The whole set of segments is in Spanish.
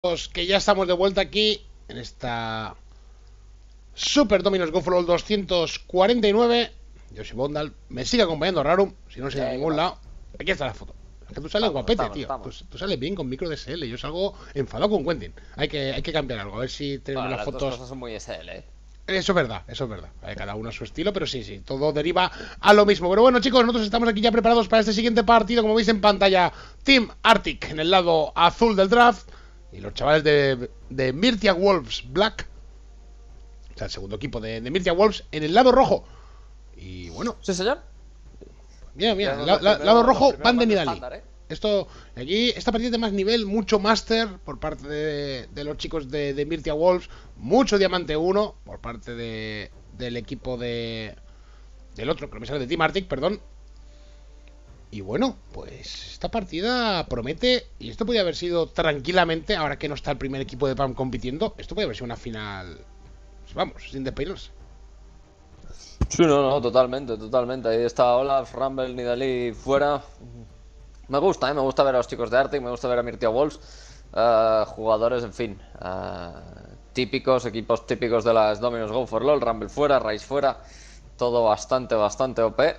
Que ya estamos de vuelta aquí en esta Super Domino's Go for All 249. Yo soy Bondal, me sigue acompañando Rarum, si no sé a ¿Qué ningún pasa? lado. Aquí está la foto. Es que tú sales Estamos, guapete, estamos, tío. Tú, estamos. tú sales bien con micro DSL. Yo salgo enfadado con Quentin. Hay que cambiar algo, a ver si tenemos Bueno, las las dos fotos. cosas son muy SL, ¿eh? Eso es verdad, eso es verdad. Cada uno a su estilo, pero sí, todo deriva a lo mismo. Pero bueno, chicos, nosotros estamos aquí ya preparados para este siguiente partido. Como veis en pantalla, Team Arctic en el lado azul del draft. Y los chavales de Myrtia Wolves Black, o sea, el segundo equipo de Myrtia Wolves, en el lado rojo. Y bueno, Sí, señor. mira, Tenemos lado los rojo, primeros Van de rango Nidali. estándar, ¿eh? Esto, aquí, esta partida de más nivel, mucho máster por parte de los chicos de Myrtia Wolves, mucho diamante 1 por parte del equipo del otro, que no me sale, de Team Arctic, perdón. Y bueno, pues esta partida promete, y esto podría haber sido tranquilamente, ahora que no está el primer equipo de PAM compitiendo, esto podría haber sido una final, pues vamos, sin despeinarse. Sí, no, totalmente, totalmente. Ahí está Olaf, Rumble, Nidalee fuera. Me gusta, ¿eh? Me gusta ver a los chicos de Arctic, me gusta ver a Myrtia Wolves. Jugadores, en fin, típicos, equipos típicos de las Domino's Go for LOL. Rumble fuera, Ryze fuera. Todo bastante OP.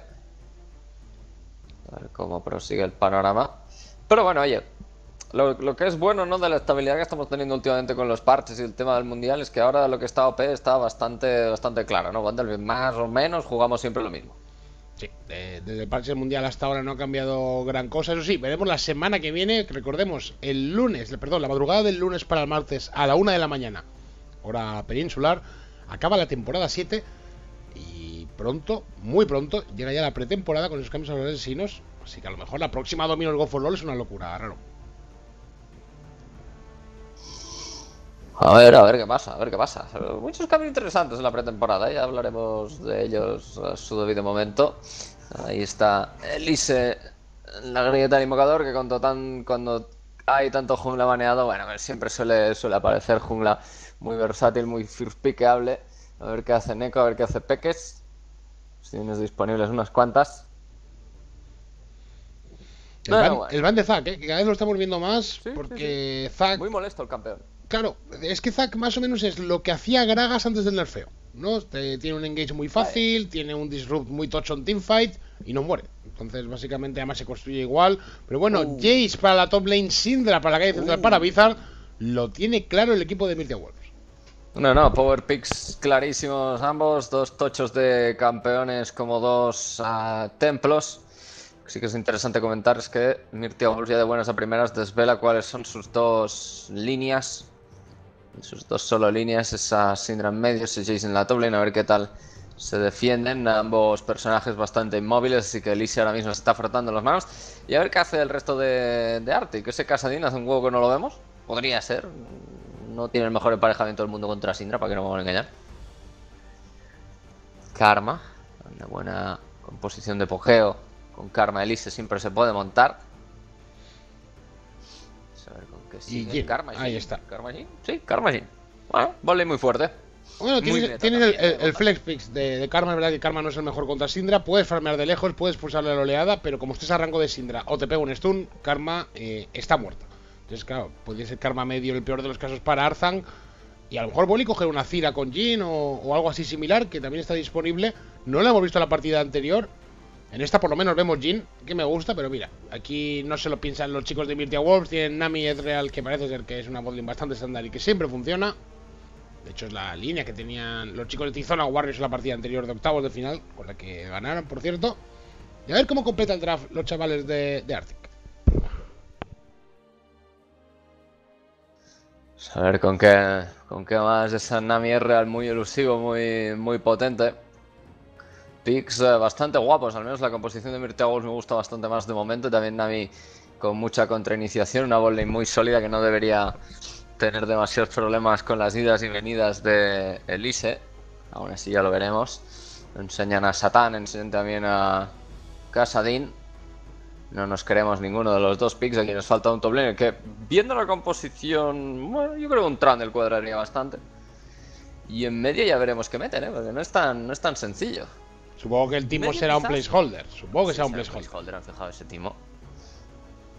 A ver cómo prosigue el panorama. Pero bueno, oye, lo que es bueno, ¿no?, de la estabilidad que estamos teniendo últimamente con los parches y el tema del mundial es que ahora lo que está OP está bastante claro, ¿no? Wander, más o menos jugamos siempre lo mismo. Sí, desde el parche mundial hasta ahora no ha cambiado gran cosa. Eso sí, veremos la semana que viene. Recordemos, el lunes, perdón, la madrugada del lunes para el martes a la 1 de la mañana, hora peninsular, acaba la temporada 7. Y pronto, muy pronto, llega ya la pretemporada con esos cambios asesinos. Así que a lo mejor la próxima Domino's Go for LOL es una locura, raro. A ver qué pasa, a ver qué pasa. Muchos cambios interesantes en la pretemporada, ¿eh? Ya hablaremos de ellos a su debido momento. Ahí está Elise en la grieta del invocador, que cuando hay tanto jungla baneado, bueno, pues siempre suele aparecer jungla muy versátil, muy first pickable. A ver qué hace Neko, a ver qué hace Peques. Si tienes disponibles unas cuantas. Bueno, bueno. El ban de Zack, que cada vez lo estamos viendo más, Sí. porque Zack, Muy molesto el campeón. claro, es que Zack más o menos es lo que hacía Gragas antes del nerfeo, ¿no? Tiene un engage muy fácil, tiene un disrupt muy tocho en teamfight y no muere. Entonces, básicamente, además se construye igual. Pero bueno, Uh, Jace para la top lane, Syndra para la calle central para uh. Bizarre, lo tiene claro el equipo de Myrtia Wolves. No, power picks clarísimos ambos, dos tochos de campeones como dos templos. Sí que es interesante comentar es que Myrtia Wolves ya de buenas a primeras desvela cuáles son sus dos líneas. Sus dos solo líneas, esa Syndra en medio, ese Jace en la top lane, a ver qué tal se defienden. Ambos personajes bastante inmóviles, así que Elise ahora mismo se está frotando las manos. Y a ver qué hace el resto de Arctic. Ese Casadin hace un huevo que no lo vemos. Podría ser. No tiene el mejor emparejamiento del mundo contra Syndra, para que no me van a engañar. Karma, una buena composición de pogeo. Con Karma Elise siempre se puede montar. Vamos a ver con qué Y sigue. Jin, Karma ahí Jhin. está. Karma Jhin. Sí, Karma Jhin. Bueno, volley muy fuerte. Bueno, Muy tienes, meta tienes también, el Bondal. flex picks de Karma. Es verdad que Karma no es el mejor contra Syndra. Puedes farmear de lejos, puedes pulsarle la oleada, pero como estés a rango de Syndra o te pega un stun, Karma está muerta. Entonces, claro, podría ser Karma medio en el peor de los casos para Arzan. Y a lo mejor Boli coger una Cira con Jin o algo así similar, que también está disponible. No lo hemos visto en la partida anterior. En esta por lo menos vemos Jin, que me gusta, pero mira, aquí no se lo piensan los chicos de Myrtia Wolves. Tienen Nami Ezreal, que parece ser que es una botlane bastante estándar y que siempre funciona. De hecho, es la línea que tenían los chicos de Tizona Warriors en la partida anterior de octavos de final, con la que ganaron, por cierto. Y a ver cómo completa el draft los chavales de Arctic. A ver con qué más esa Nami es real, muy elusivo, muy potente. Picks bastante guapos, al menos la composición de Myrtia Wolves me gusta bastante más de momento. También Nami con mucha contrainiciación, una botlane muy sólida que no debería tener demasiados problemas con las idas y venidas de Elise. Aún así ya lo veremos. Enseñan a Satán, enseñan también a Casadin. No nos queremos ninguno de los dos picks. Aquí nos falta un top laner que, viendo la composición, bueno, yo creo que un Trundle cuadraría bastante. Y en medio ya veremos qué meten, porque no es tan sencillo. Supongo que el timo Medio será un quizás. placeholder. Supongo que Sí, será un será un placeholder. placeholder, han fijado ese timo.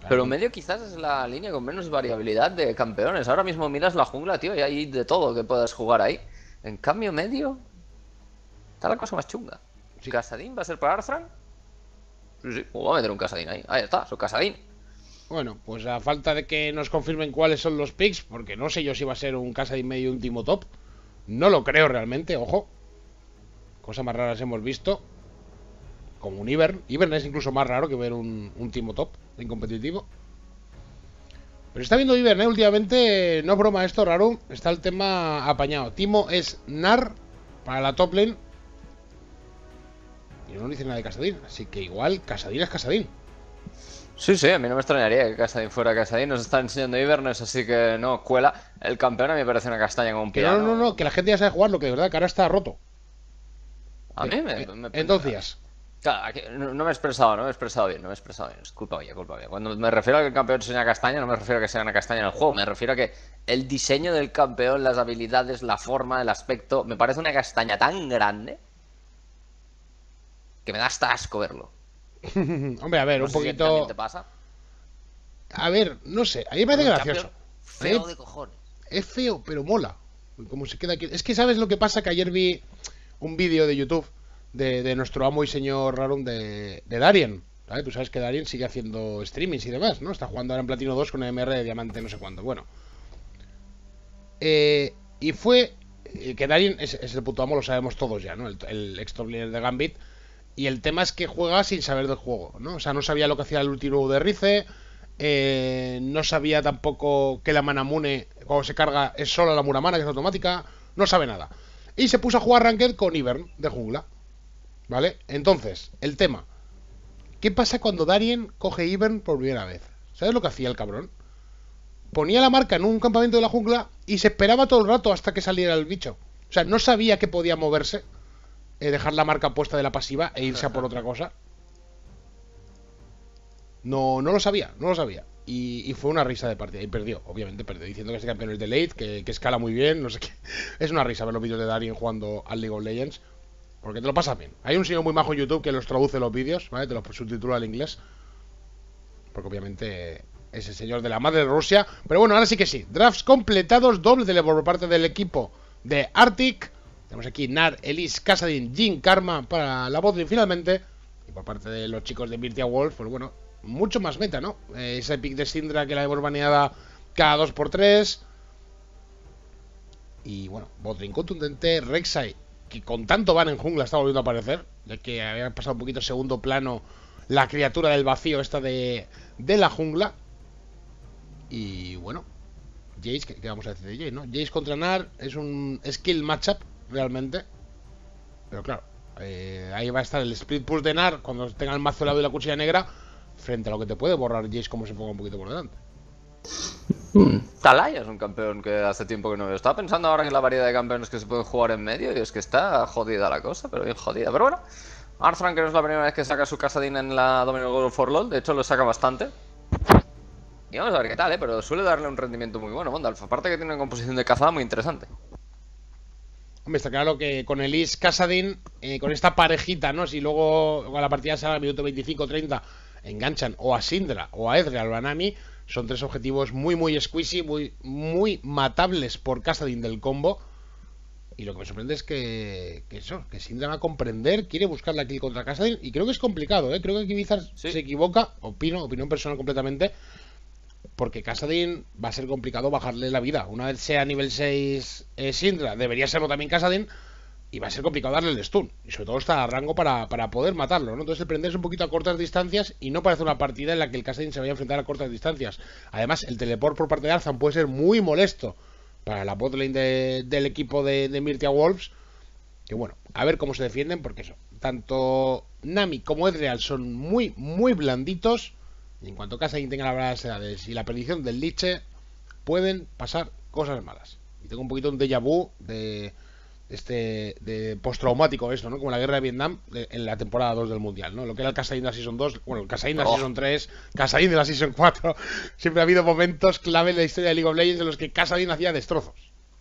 Pero medio quizás es la línea con menos variabilidad de campeones. Ahora mismo miras la jungla, tío, y hay de todo que puedas jugar ahí. En cambio, medio, está la cosa más chunga. Sí. ¿Casadín va a ser para Arthran? Sí, sí, voy a meter un Casadín ahí. Ahí está, su Casadín. Bueno, pues a falta de que nos confirmen cuáles son los picks, porque no sé yo si va a ser un Casadín medio y un Timo top. No lo creo realmente, ojo. Cosas más raras hemos visto. Como un Ivern. Ivern es incluso más raro que ver un Timo top en competitivo. Pero está viendo Ivern, últimamente. No es broma esto, raro. Está el tema apañado. Timo es Nar para la top lane. Y no dice nada de Casadín. Así que igual Casadín es Casadín. Sí, sí, a mí no me extrañaría que Casadín fuera Casadín. Nos está enseñando Ivernes, así que no, cuela. El campeón a mí me parece una castaña con un Que piano. no, que la gente ya sabe jugar, lo que de verdad que ahora está roto. A mí me Entonces. Claro, no me he expresado, no me he expresado bien, Es culpa mía, culpa mía. Cuando me refiero a que el campeón sea una castaña, no me refiero a que sea una castaña en el juego. Me refiero a que el diseño del campeón, las habilidades, la forma, el aspecto, me parece una castaña tan grande que me da hasta asco verlo. Hombre, a ver, No un sé si poquito. también te pasa. A ver, no sé, a mí me parece Un gracioso. campeón feo de cojones. Es feo, pero mola. Como se queda aquí. Es que sabes lo que pasa, que ayer vi un vídeo de YouTube de nuestro amo y señor Rarum de Darien. ¿Vale? Tú sabes que Darien sigue haciendo streamings y demás, ¿no? Está jugando ahora en Platino 2 con MR de diamante no sé cuánto. Bueno. Y fue que Darien es el puto amo, lo sabemos todos ya, ¿no? El ex top laner de Gambit. Y el tema es que juega sin saber del juego, ¿no? O sea, no sabía lo que hacía el último de Rice. No sabía tampoco que la Manamune, cuando se carga, es solo la Muramana, que es automática. No sabe nada. Y se puso a jugar Ranked con Ivern de jungla. ¿Vale? Entonces, el tema. ¿Qué pasa cuando Darien coge Ivern por primera vez? ¿Sabes lo que hacía el cabrón? Ponía la marca en un campamento de la jungla y se esperaba todo el rato hasta que saliera el bicho. O sea, no sabía que podía moverse, dejar la marca puesta de la pasiva e irse a por otra cosa. No lo sabía, no lo sabía. Y fue una risa de partida. Y perdió, obviamente perdió. Diciendo que este campeón es de late, que escala muy bien, no sé qué. Es una risa ver los vídeos de Darien jugando al League of Legends. Porque te lo pasas bien. Hay un señor muy majo en YouTube que los traduce los vídeos, ¿vale? Te los subtitula al inglés. Porque obviamente es el señor de la madre de Rusia. Pero bueno, ahora sí que sí. Drafts completados, doble por parte del equipo de Arctic. Tenemos aquí Nar, Elise, Casadin, Jin, Karma para la botlane finalmente. Y por parte de los chicos de Mirtia Wolf, pues bueno, mucho más meta, ¿no? Ese pick de Syndra que la hemos baneada cada 2x3. Y bueno, botlane contundente, Rek'Sai, que con tanto van en jungla está volviendo a aparecer, ya que había pasado un poquito a segundo plano la criatura del vacío esta de la jungla. Y bueno, Jace, ¿qué vamos a decir de Jace, no? Jace contra Nar es un skill matchup realmente. Pero claro, ahí va a estar el split push de Nar cuando tenga el mazo helado y la cuchilla negra, frente a lo que te puede borrar Jace como se ponga un poquito por delante. Talaya es un campeón que hace tiempo que no veo. Estaba pensando ahora en la variedad de campeones que se pueden jugar en medio y es que está jodida la cosa, pero bien jodida. Pero bueno, Arthran, que no es la primera vez que saca su Casadin en la Dominion Gold for LoL, de hecho lo saca bastante. Y vamos a ver qué tal, pero suele darle un rendimiento muy bueno, Mondalf. Aparte que tiene una composición de cazada muy interesante. Hombre, está claro que con Elise Casadin, con esta parejita, ¿no? Si luego a la partida sale al minuto 25-30, enganchan o a Syndra o a Ezreal o a Nami, son tres objetivos muy squeezy, muy matables por Casadin del combo. Y lo que me sorprende es que Syndra va a comprender, quiere buscar la kill contra Casadin, y creo que es complicado, ¿eh? Creo que aquí Bizarre se equivoca, opinión personal completamente, porque Casadin va a ser complicado bajarle la vida. Una vez sea nivel 6 Syndra, debería serlo también Casadin, y va a ser complicado darle el stun. Y sobre todo está a rango para poder matarlo, ¿no? Entonces el prenderse un poquito a cortas distancias, y no parece una partida en la que el Casadin se vaya a enfrentar a cortas distancias. Además, el teleport por parte de Arzan puede ser muy molesto para la botlane del equipo de Mirtia Wolves. Que bueno, a ver cómo se defienden, porque eso, tanto Nami como Ezreal son muy blanditos. Y en cuanto Casadin tenga la verdad y la perdición del Liche, pueden pasar cosas malas. Y tengo un poquito un déjà vu de postraumático esto, ¿no? Como la guerra de Vietnam en la temporada 2 del Mundial, ¿no? Lo que era el Casadin de la Season 2, bueno, el Casadin de la Season 3, Casadin de la Season 4. Siempre ha habido momentos clave en la historia de League of Legends en los que Casadin hacía destrozos.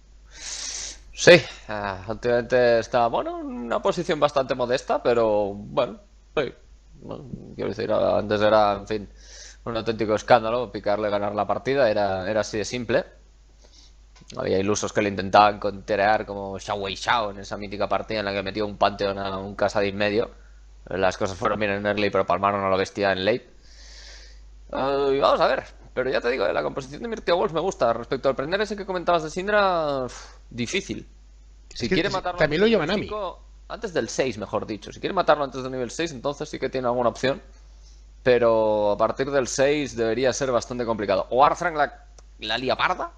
Sí, últimamente está, bueno, en una posición bastante modesta, pero bueno, sí. Bueno, quiero decir, antes era, en fin, un auténtico escándalo picarle ganar la partida, era así de simple. Había ilusos que le intentaban conterear como Xiao Wei Xiao en esa mítica partida en la que metió un Pantheon a un Kassadin medio. Las cosas fueron bien en early, pero palmaron a la bestia en late. Y vamos a ver, pero ya te digo, la composición de Myrtia Wolf me gusta. Respecto al prender ese que comentabas de Syndra, difícil. Es Si que quiere matarlo también antes lo del llevan nivel a mí. 5, antes del 6, mejor dicho. Si quiere matarlo antes del nivel 6, entonces sí que tiene alguna opción. Pero a partir del 6 debería ser bastante complicado. O Arthrang la lía parda,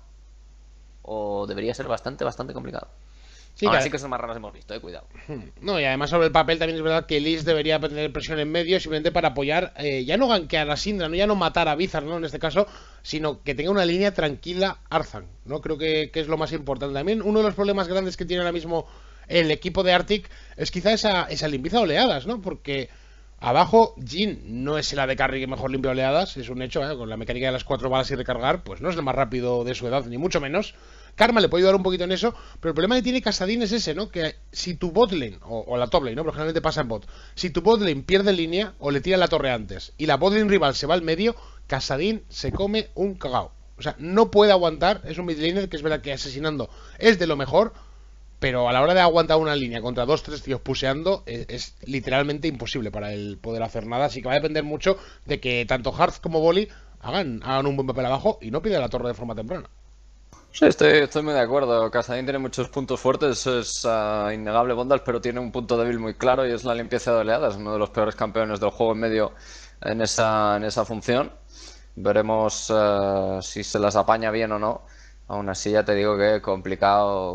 o debería ser bastante complicado. Sí, Ahora sí que son más raras hemos visto, cuidado. no, y además sobre el papel también es verdad que Lis debería tener presión en medio simplemente para apoyar, ya no gankear a Syndra, ¿no? Ya no matar a Bizarre, ¿no? En este caso, sino que tenga una línea tranquila Arzan, ¿no? Creo que es lo más importante. También uno de los problemas grandes que tiene ahora mismo el equipo de Arctic es quizá esa limpieza de oleadas, ¿no? Porque abajo Jin no es el AD Carry que mejor limpia oleadas, es un hecho, ¿eh? Con la mecánica de las 4 balas y recargar, pues no es el más rápido de su edad, ni mucho menos. Karma le puede ayudar un poquito en eso, pero el problema que tiene Kassadin es ese, ¿no? Que si tu botlane, o la top lane, ¿no? Pero generalmente pasa en bot, si tu botlane pierde línea o le tira la torre antes y la botlane rival se va al medio, Kassadin se come un cagao. O sea, no puede aguantar, es un midlaner que es verdad que asesinando es de lo mejor, pero a la hora de aguantar una línea contra 2-3 tíos puseando es literalmente imposible para él poder hacer nada, así que va a depender mucho de que tanto Hearth como Volley hagan un buen papel abajo y no piden la torre de forma temprana. Sí, estoy muy de acuerdo. Kassadin tiene muchos puntos fuertes, es innegable Bondal, pero tiene un punto débil muy claro y es la limpieza de oleadas, uno de los peores campeones del juego en medio en esa función. Veremos si se las apaña bien o no. Aún así ya te digo que complicado.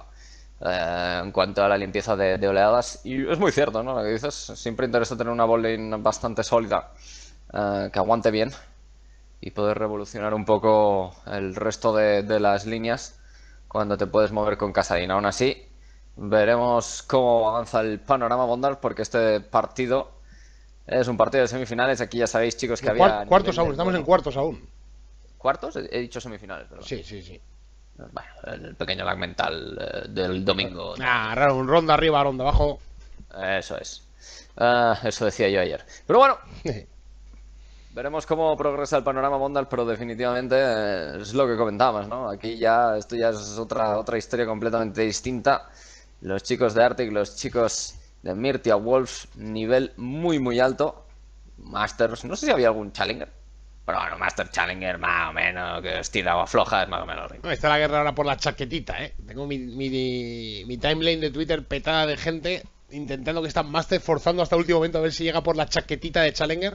En cuanto a la limpieza de oleadas. Y es muy cierto, ¿no? Lo que dices. Siempre interesa tener una botlane bastante sólida, que aguante bien y poder revolucionar un poco el resto de las líneas cuando te puedes mover con Kassadin. Aún así, veremos cómo avanza el panorama Bondal, porque este partido es un partido de semifinales. Aquí ya sabéis, chicos, que había cuartos aún, estamos en cuartos aún. ¿Cuartos? He dicho semifinales, ¿verdad? Sí. Bueno, el pequeño lag mental del domingo. Raro, un ronda arriba, ronda abajo. Eso es. Eso decía yo ayer. Pero bueno, veremos cómo progresa el panorama Bondal, pero definitivamente es lo que comentábamos, ¿no? Aquí esto ya es otra historia completamente distinta. Los chicos de Arctic, los chicos de Myrtia Wolf, nivel muy alto. Masters, no sé si había algún Challenger. Pero bueno, Master Challenger más o menos, que os tira agua floja, es más o menos lo mismo. No, está la guerra ahora por la chaquetita, ¿eh? Tengo mi timeline de Twitter petada de gente intentando que está Master forzando hasta el último momento a ver si llega por la chaquetita de Challenger.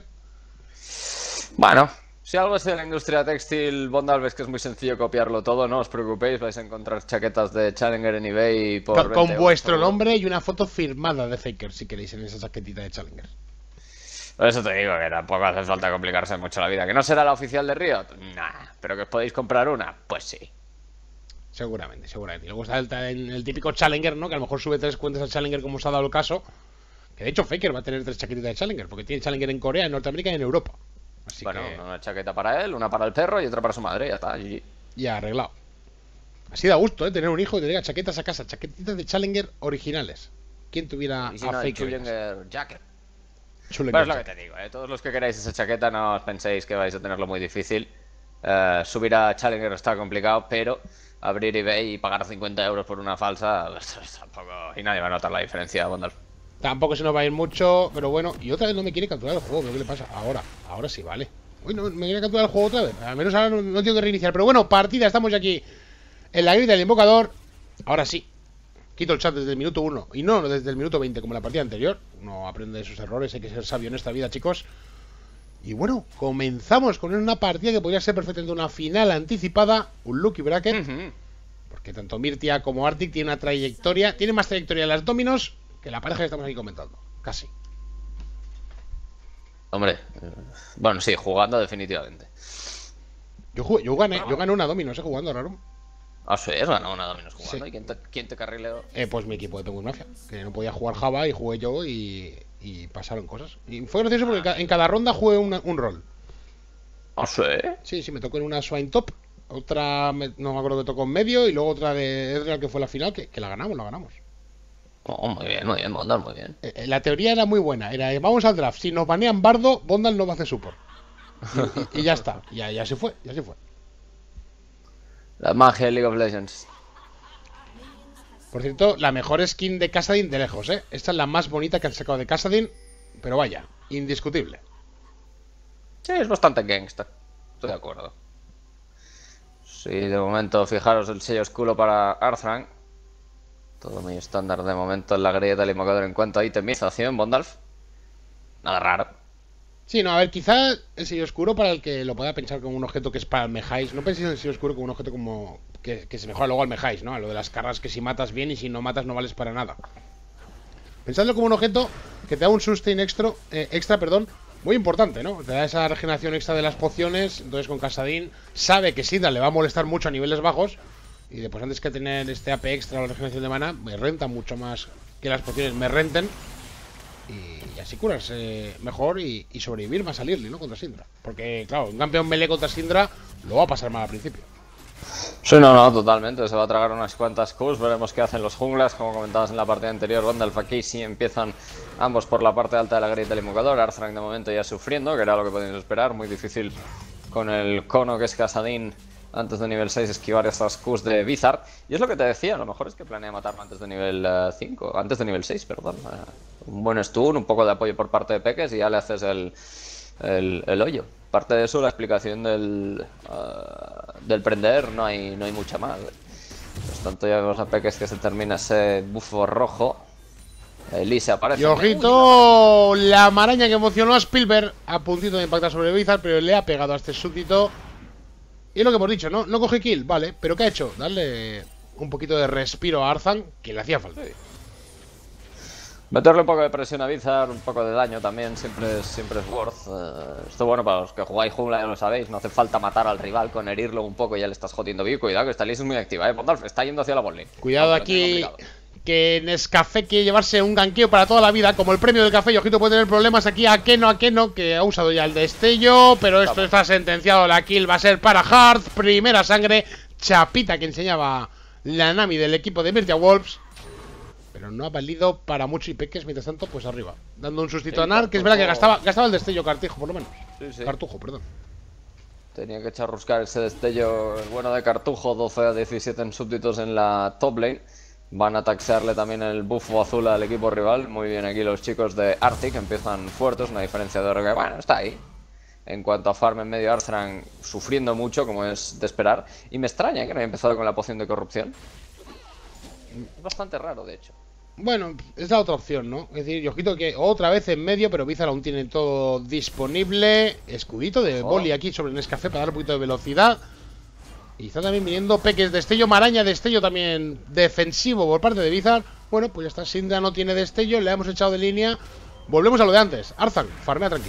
Bueno, si algo es de la industria textil, Bondal, ves que es muy sencillo copiarlo todo, no os preocupéis, vais a encontrar chaquetas de Challenger en eBay por con vuestro nombre y una foto firmada de Faker, si queréis, en esa chaquetita de Challenger. Por eso te digo que tampoco hace falta complicarse mucho la vida. ¿Que no será la oficial de Riot? Nah, pero que os podéis comprar una, pues sí. Seguramente. Y luego está el típico Challenger, ¿no? Que a lo mejor sube 3 cuentas al Challenger, como os ha dado el caso. Que de hecho Faker va a tener 3 chaquetitas de Challenger, porque tiene Challenger en Corea, en Norteamérica y en Europa. Así bueno, que... una chaqueta para él, una para el perro y otra para su madre, ya está. Ya arreglado. Así da gusto, ¿eh? Tener un hijo que te diga chaquetas a casa, chaquetitas de Challenger originales. ¿Quién tuviera y si a no, Faker? Challenger Jacket. Pero es lo que te digo, todos los que queráis esa chaqueta no os penséis que vais a tenerlo muy difícil. Subir a Challenger está complicado, pero abrir eBay y pagar 50 euros por una falsa, tampoco. Y nadie va a notar la diferencia, Bondal. Tampoco se nos va a ir mucho, pero bueno. Y otra vez no me quiere capturar el juego, ¿qué le pasa? Ahora sí, vale. Uy, no, me quiere capturar el juego otra vez. Al menos ahora no tengo que reiniciar. Pero bueno, partida, estamos ya aquí en la grita del invocador. Ahora sí. Quito el chat desde el minuto 1 y no desde el minuto 20 como la partida anterior. Uno aprende de sus errores, hay que ser sabio en esta vida, chicos. Y bueno, comenzamos con una partida que podría ser perfectamente una final anticipada. Un lucky bracket. Porque tanto Myrtia como Arctic tienen una trayectoria. Tienen más trayectoria en las dominos que la pareja que estamos aquí comentando. Casi. Hombre, bueno, sí, jugando definitivamente. Yo gané una dominos, jugando, raro. Ah, sí, has ganado una dominos jugando. Sí. ¿Y quién te carrileó? Pues mi equipo de Penguin Mafia, que no podía jugar Java y jugué yo y pasaron cosas. Y fue gracioso porque en cada ronda jugué un rol. Ah, sí. Sí, me tocó en una Swine Top, otra no me acuerdo que tocó en medio y luego otra de Ezreal que fue la final, que la ganamos. Oh, muy bien, Bondal, muy bien. La teoría era muy buena, vamos al draft, si nos banean Bardo, Bondal no va a hacer support. Y ya está, ya se fue, ya se fue. La magia de League of Legends. Por cierto, la mejor skin de Kassadin de lejos, ¿eh? Esta es la más bonita que han sacado de Kassadin, pero vaya, indiscutible. Sí, es bastante gangsta. Estoy de acuerdo. Sí, de momento, fijaros el sello oscuro para Arthrang. Todo muy estándar de momento en la grieta del invocador en cuanto a itemización, Bondalf. Nada raro. Sí, no, a ver, quizá el sello oscuro para el que lo pueda pensar como un objeto que es para el Mejáis. No penséis en el sello oscuro como un objeto como que se mejora luego al Mejáis, ¿no? A lo de las cargas que si matas bien y si no matas no vales para nada. Pensadlo como un objeto que te da un sustain extra, muy importante, ¿no? Te da esa regeneración extra de las pociones. Entonces con Kassadin sabe que Syndra le va a molestar mucho a niveles bajos. Y después antes que tener este AP extra o la regeneración de mana, me renta mucho más que las pociones me renten. Y así curarse mejor y sobrevivir más al early, ¿no? Contra Syndra. Porque, claro, un campeón melee contra Syndra lo va a pasar mal al principio. Sí, no, totalmente. Se va a tragar unas cuantas Qs. Veremos qué hacen los junglas. Como comentabas en la partida anterior, Gandalf aquí sí empiezan ambos por la parte alta de la grieta del invocador. Arthrang de momento ya sufriendo, que era lo que podíamos esperar. Muy difícil con el cono que es Kassadin antes de nivel 6 esquivar estas Qs de Bizarre. Y es lo que te decía, a lo mejor es que planea matarlo antes de nivel 5, antes de nivel 6, perdón. Un buen stun, un poco de apoyo por parte de Pekes y ya le haces el hoyo. Parte de eso, la explicación del prender, no hay mucha más. Por tanto, ya vemos a Pekes que se termina ese bufo rojo. Elise aparece. Y ojito, la maraña que emocionó a Spielberg a puntito de impactar sobre Bizarre, pero le ha pegado a este súbdito. Y es lo que hemos dicho, ¿no? No coge kill, vale, pero ¿qué ha hecho? Darle un poquito de respiro a Arthrang, que le hacía falta. Sí. Meterle un poco de presión a Bizarre, un poco de daño también, siempre es worth. Esto bueno para los que jugáis jungla, ya lo sabéis, no hace falta matar al rival con herirlo un poco y ya le estás jodiendo bien. Cuidado que esta Elise es muy activa, Bondalf está yendo hacia la botlane. Cuidado aquí, que Nescafé quiere llevarse un ganqueo para toda la vida, como el premio del café, y ojito puede tener problemas aquí, a que no, que ha usado ya el destello, pero esto está sentenciado, la kill va a ser para Hard, primera sangre, chapita que enseñaba la Nami del equipo de Mirtia Wolves, pero no ha valido para mucho y Pekes, mientras tanto, pues arriba, dando un sustito a Nar, que es verdad que gastaba el destello Cartujo, por lo menos. Sí. Cartujo, perdón. Tenía que charruscar ese destello bueno de Cartujo, 12 a 17 en súbditos en la top lane. Van a taxearle también el buffo azul al equipo rival. Muy bien aquí los chicos de Arctic, empiezan fuertes, una diferencia de oro que, bueno, está ahí. En cuanto a farm en medio, Arthrang sufriendo mucho, como es de esperar. Y me extraña que no haya empezado con la poción de corrupción. Es bastante raro, de hecho. Bueno, es la otra opción, ¿no? Es decir, yo ojito que otra vez en medio, pero Bizarre aún tiene todo disponible. Escudito de Boli aquí sobre el Nescafé para dar un poquito de velocidad. Y está también viniendo Pekes, destello, maraña, destello también defensivo por parte de Bizarre. Bueno, pues ya está, Syndra no tiene destello, le hemos echado de línea. Volvemos a lo de antes, Arthrang, farmea tranquilo.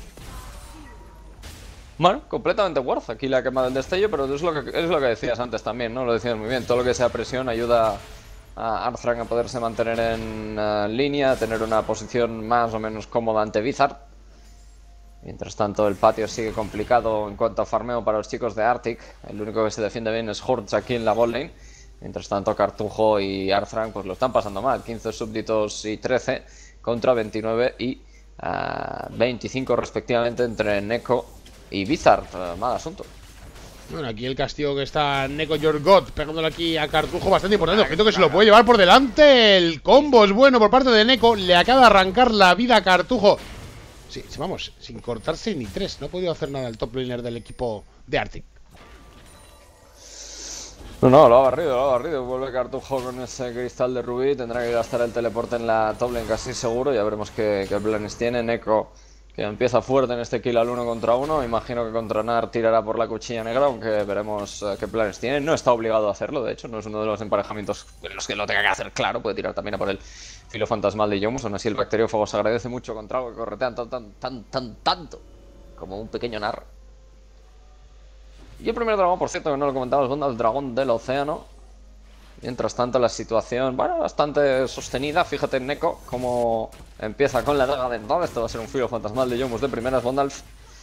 Bueno, completamente worth aquí la quema del destello, pero es lo que decías antes también, ¿no? Lo decías muy bien, todo lo que sea presión ayuda a Arthrang a poderse mantener en línea, a tener una posición más o menos cómoda ante Bizarre. Mientras tanto el patio sigue complicado en cuanto a farmeo para los chicos de Arctic. El único que se defiende bien es Hurts aquí en la botlane. Mientras tanto Cartujo y Arthrang pues lo están pasando mal. 15 súbditos y 13 contra 29 y 25 respectivamente entre Neko y Bizarre. Mal asunto. Bueno, aquí el castigo que está Neko Your God pegándole aquí a Cartujo bastante importante. Ojito que se lo puede llevar por delante. El combo es bueno por parte de Neko. Le acaba de arrancar la vida a Cartujo. Sí, vamos, sin cortarse ni tres. No ha podido hacer nada el top laner del equipo de Arctic. No, lo ha barrido. Vuelve Cartujo con ese cristal de rubí. Tendrá que gastar el teleporte en la top lane casi seguro. Ya veremos qué planes tiene. Neko, que empieza fuerte en este kill al 1 contra 1. Imagino que contra Nar tirará por la cuchilla negra, aunque veremos qué planes tiene. No está obligado a hacerlo, de hecho. No es uno de los emparejamientos en los que lo tenga que hacer claro. Puede tirar también a por el filo fantasmal de Yomus. Aún así el bacteriófago se agradece mucho contra algo que corretean tanto como un pequeño Nar. Y el primer dragón, por cierto, que no lo comentamos, el dragón del océano. Mientras tanto la situación, bueno, bastante sostenida. Fíjate en Neko como empieza con la daga dentada. Esto va a ser un filo fantasmal de Yomus de primeras, Bondalf.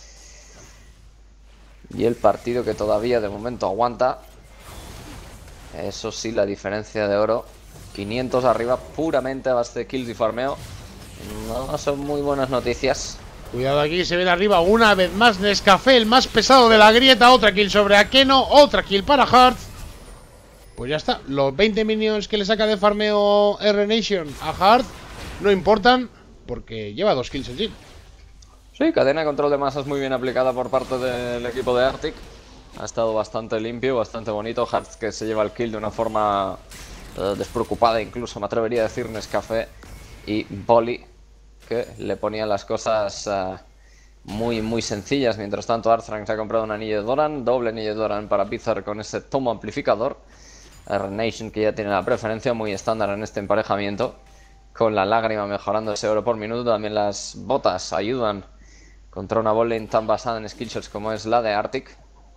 Y el partido que todavía de momento aguanta. Eso sí, la diferencia de oro 500 arriba, puramente a base de kills y farmeo. No son muy buenas noticias. Cuidado aquí, se viene arriba una vez más Nescafé, el más pesado de la grieta. Otra kill sobre Akeno, otra kill para Hearth. Pues ya está, los 20 minions que le saca de farmeo R-Nation a Hearth no importan porque lleva 2 kills en Jhin. Sí, cadena de control de masas muy bien aplicada por parte del equipo de Arctic. Ha estado bastante limpio, bastante bonito. Hearth que se lleva el kill de una forma despreocupada, incluso me atrevería a decir Nescafé y Bolly, que le ponían las cosas muy sencillas. Mientras tanto, Arthrang se ha comprado un anillo de Doran, doble anillo de Doran para Bizarre con ese tomo amplificador. R-Nation que ya tiene la preferencia, muy estándar en este emparejamiento, con la lágrima mejorando ese oro por minuto. También las botas ayudan contra una botlane tan basada en skillshots como es la de Arctic.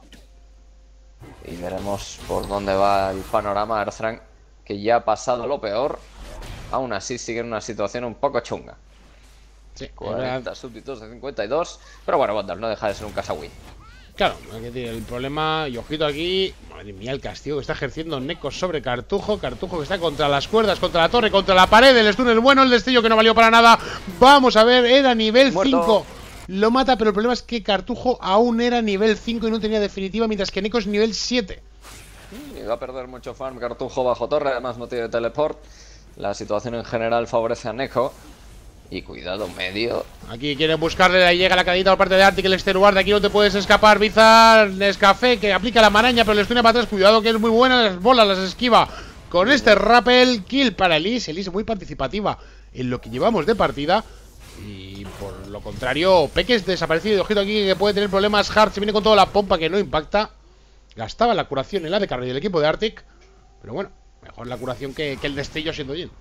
Y veremos por dónde va el panorama. Arthrang, que ya ha pasado lo peor, aún así sigue en una situación un poco chunga. Sí, 40 súbditos de 52, pero bueno, Bondal no deja de ser un casa-win. Claro, el problema, y ojito aquí, madre mía, el castigo que está ejerciendo Neko sobre Cartujo. Cartujo que está contra las cuerdas, contra la torre, contra la pared. El stun es bueno, el destello que no valió para nada. Vamos a ver, era nivel 5. Lo mata, pero el problema es que Cartujo aún era nivel 5 y no tenía definitiva, mientras que Neko es nivel 7. Y va a perder mucho farm Cartujo bajo torre, además no tiene teleport. La situación en general favorece a Neko. Y cuidado medio. Aquí quiere buscarle, ahí llega la cadita por parte de Arctic, el Exteruard. De aquí no te puedes escapar. Bizarre, Nescafé, que aplica la maraña, pero le stuna para atrás. Cuidado que es muy buena, las bolas las esquiva con este rappel. Kill para Elise. Elise muy participativa en lo que llevamos de partida. Y por lo contrario, Peque es desaparecido. Ojito aquí que puede tener problemas. Hearth se viene con toda la pompa que no impacta. Gastaba la curación en la de carry del equipo de Arctic. Pero bueno, mejor la curación que el destello siendo Jhin.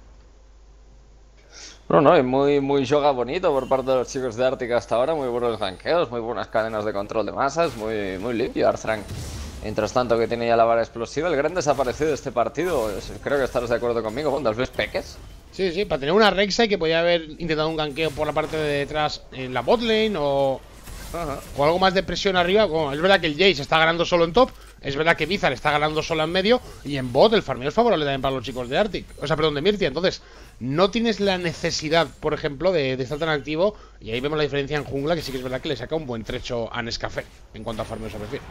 No, y muy yoga bonito por parte de los chicos de Arctic hasta ahora. Muy buenos gankeos, muy buenas cadenas de control de masas. Muy limpio Arthrang. Mientras tanto que tiene ya la vara explosiva. El gran desaparecido de este partido, creo que estarás de acuerdo conmigo, Bondal, ¿ves Peques? Sí, para tener una Rek'Sai que podía haber intentado un ganqueo por la parte de detrás en la botlane o algo más de presión arriba. Bueno, es verdad que el Jace está ganando solo en top. Es verdad que Bizarre está ganando solo en medio. Y en bot el farmeo es favorable también para los chicos de Arctic. O sea, perdón, de Mirtia. Entonces, no tienes la necesidad, por ejemplo, de estar tan activo. Y ahí vemos la diferencia en jungla, que sí que es verdad que le saca un buen trecho a Nescafé en cuanto a farmeo se refiere.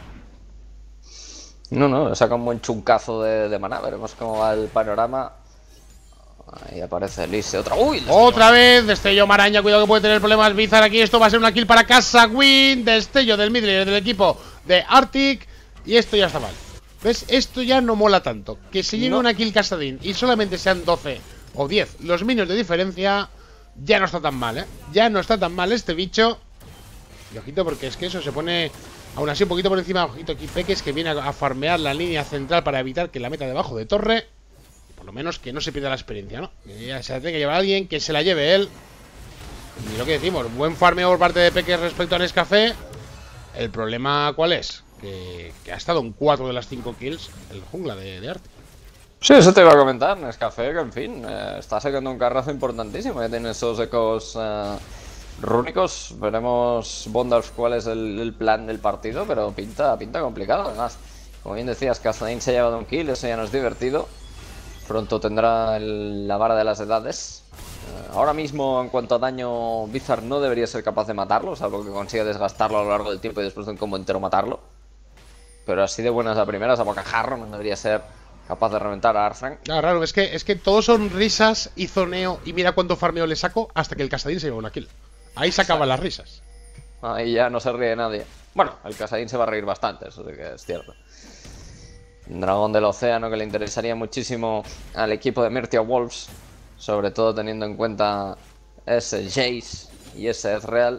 No, le saca un buen chuncazo de maná. Veremos cómo va el panorama. Ahí aparece Elise, otra vez, destello maraña, cuidado que puede tener problemas Bizarre aquí. Esto va a ser una kill para casa win. Destello del mid laner del equipo de Arctic. Y esto ya está mal. ¿Ves? Esto ya no mola tanto. Que se lleve una kill Casadin y solamente sean 12 o 10 los minions de diferencia, ya no está tan mal, ¿eh? Ya no está tan mal este bicho. Y ojito porque es que eso se pone aún así un poquito por encima. Ojito aquí Peques que viene a farmear la línea central para evitar que la meta debajo de torre. Por lo menos que no se pierda la experiencia, ¿no? Que ya se tiene que llevar a alguien, que se la lleve él. Y lo que decimos, buen farmeo por parte de Peques respecto a Nescafé. El problema, ¿cuál es? Que ha estado en 4 de las 5 kills el jungla de Arctic. Sí, eso te iba a comentar, Nescafé, que en fin, está sacando un carrazo importantísimo. Ya tiene esos ecos rúnicos. Veremos, Bondalf, cuál es el plan del partido, pero pinta complicado. Además, como bien decías, Casadin se ha llevado un kill, eso ya no es divertido. Pronto tendrá la vara de las edades. Ahora mismo, en cuanto a daño, Bizarre no debería ser capaz de matarlo, salvo que consiga desgastarlo a lo largo del tiempo y después de un combo entero matarlo. Pero así de buenas a primeras, a bocajarro no debería ser capaz de reventar a Arthrang. Ah, raro, es que todos son risas y zoneo. Y mira cuánto farmeo le saco hasta que el Casadin se lleva una kill. Ahí se acaban las risas. Ahí ya no se ríe nadie. Bueno, el Casadin se va a reír bastante, eso sí que es cierto. Un dragón del océano que le interesaría muchísimo al equipo de Mirtia Wolves, sobre todo teniendo en cuenta ese Jace y ese Ezreal.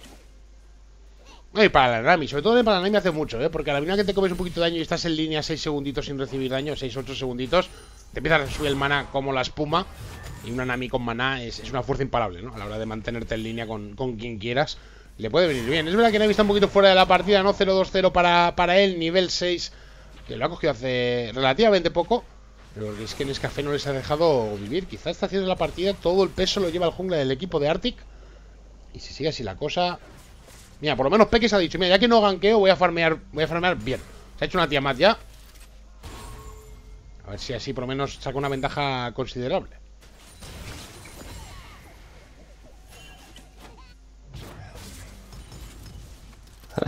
Y para la Nami, sobre todo para la Nami hace mucho, porque a la mina que te comes un poquito de daño y estás en línea 6 segunditos sin recibir daño, 6-8 segunditos, te empieza a subir el maná como la espuma. Y una Nami con maná es una fuerza imparable, ¿no? A la hora de mantenerte en línea con quien quieras. Le puede venir bien. Es verdad que Nami está un poquito fuera de la partida, ¿no? 0-2-0 para él, nivel 6. Que lo ha cogido hace relativamente poco. Pero es que Nescafé no les ha dejado vivir. Quizás está haciendo la partida, todo el peso lo lleva el jungla del equipo de Arctic. Y si sigue así la cosa... Mira, por lo menos Peques ha dicho, mira, ya que no ganqueo, voy a farmear bien. Se ha hecho una Tiamat ya. A ver si así por lo menos saca una ventaja considerable.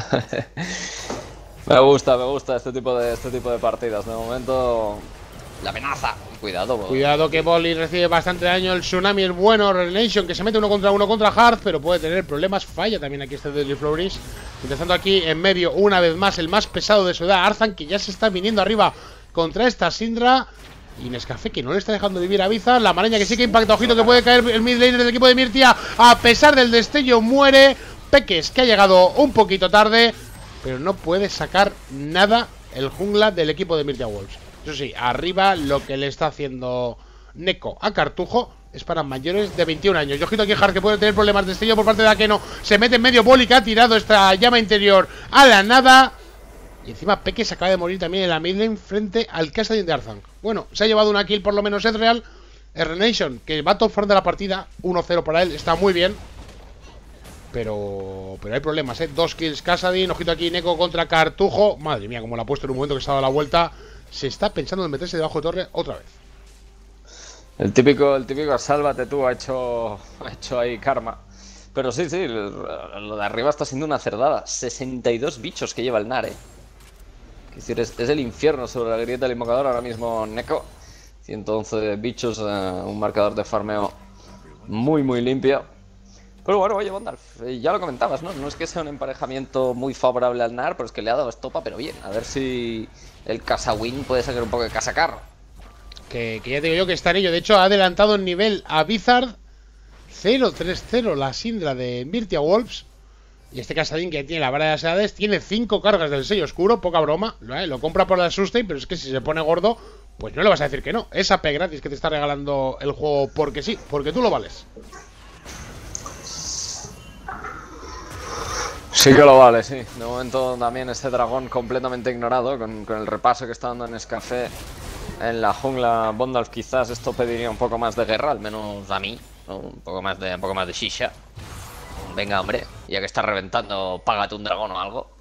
Me gusta este tipo de partidas. De momento, la amenaza. Cuidado. Cuidado que Bolly recibe bastante daño. El tsunami es bueno. Renation que se mete uno contra Hard, pero puede tener problemas. Falla también aquí este Deadly Flourish. Empezando aquí en medio, una vez más, el más pesado de su edad, Arzan, que ya se está viniendo arriba contra esta Syndra. Y Nescafé que no le está dejando vivir a Bizarre. La maraña que sí que impacta. Ojito que puede caer el mid laner del equipo de Mirtia. A pesar del destello, muere. Peques que ha llegado un poquito tarde, pero no puede sacar nada el jungla del equipo de Mirtia Wolves. Eso sí, arriba lo que le está haciendo Neko a Cartujo es para mayores de 21 años. Y ojito aquí Hard que puede tener problemas de destello por parte de Akeno. Se mete en medio. Bolly que ha tirado esta llama interior a la nada. Y encima Peque se acaba de morir también en la midlane frente al Kassadin de Arzan. Bueno, se ha llevado una kill por lo menos Ezreal. Renation, que va top front de la partida. 1-0 para él, está muy bien. Pero hay problemas, 2 kills Kassadin. Ojito aquí Neko contra Cartujo. Madre mía, como la ha puesto en un momento que se ha dado la vuelta. Se está pensando en meterse debajo de torre otra vez. El típico sálvate tú ha hecho ahí karma. Pero sí, lo de arriba está siendo una cerdada. 62 bichos que lleva el Nare. Es decir, es el infierno sobre la grieta del invocador ahora mismo Neko. 111 bichos, un marcador de farmeo muy limpio. Pero bueno, oye, Bondalf, ya lo comentabas, ¿no? No es que sea un emparejamiento muy favorable al Nar, pero es que le ha dado estopa, pero bien. A ver si el Casa-Win puede sacar un poco de casa-carro. Que ya te digo yo que está en ello. De hecho, ha adelantado en nivel a Bizarre. 0-3-0 la Syndra de Mirtia Wolves. Y este Kassadin que tiene la vara de las edades tiene 5 cargas del sello oscuro, poca broma. Lo compra por la sustain, pero es que si se pone gordo, pues no le vas a decir que no. Es AP gratis que te está regalando el juego porque sí, porque tú lo vales. Sí que lo vale, sí. De momento también este dragón completamente ignorado con el repaso que está dando en Nescafé en la jungla. Bondalf quizás esto pediría un poco más de guerra, al menos a mí, ¿no? Un poco más de shisha. Venga, hombre, ya que está reventando, págate un dragón o algo.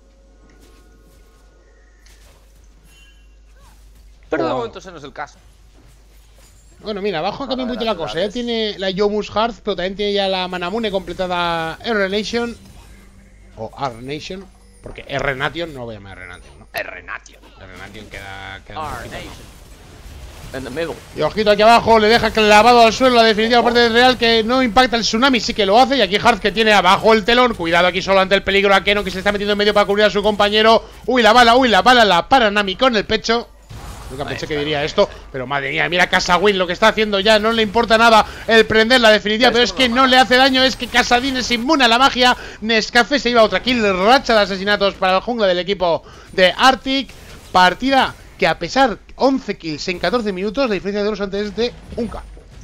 Pero de momento ese no es el caso. Bueno, mira, abajo cambia un poquito la cosa. Ya tiene la Yomus Hearth, pero también tiene ya la Manamune completada R-Nation. O R-Nation, porque R-Nation no lo voy a llamar R-Nation, ¿no? R-Nation. R-Nation queda un poquito, en the middle. Y ojito aquí abajo, le deja clavado al suelo la definitiva parte del Real, que no impacta el tsunami, sí que lo hace. Y aquí Hard que tiene abajo el telón. Cuidado aquí solo ante el peligro a Keno, que se está metiendo en medio para cubrir a su compañero. Uy, la bala, la para Nami con el pecho. Nunca pensé que diría esto, pero madre mía, mira Casa-Win lo que está haciendo ya. No le importa nada el prender la definitiva, pero es que no le hace daño. Es que Kassadin es inmune a la magia. Nescafé se iba a otra kill, racha de asesinatos para el jungla del equipo de Arctic. Partida que a pesar 11 kills en 14 minutos, la diferencia de los antes es de 1K.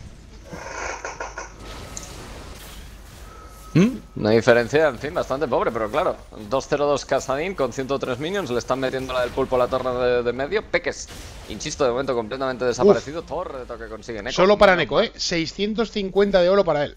Una diferencia, en fin, bastante pobre, pero claro, 2-0-2 Kassadin con 103 minions, le están metiendo la del pulpo a la torre de medio. Peques, insisto, de momento completamente desaparecido. Torre de toque consigue Neko. Solo para Neko, 650 de oro para él.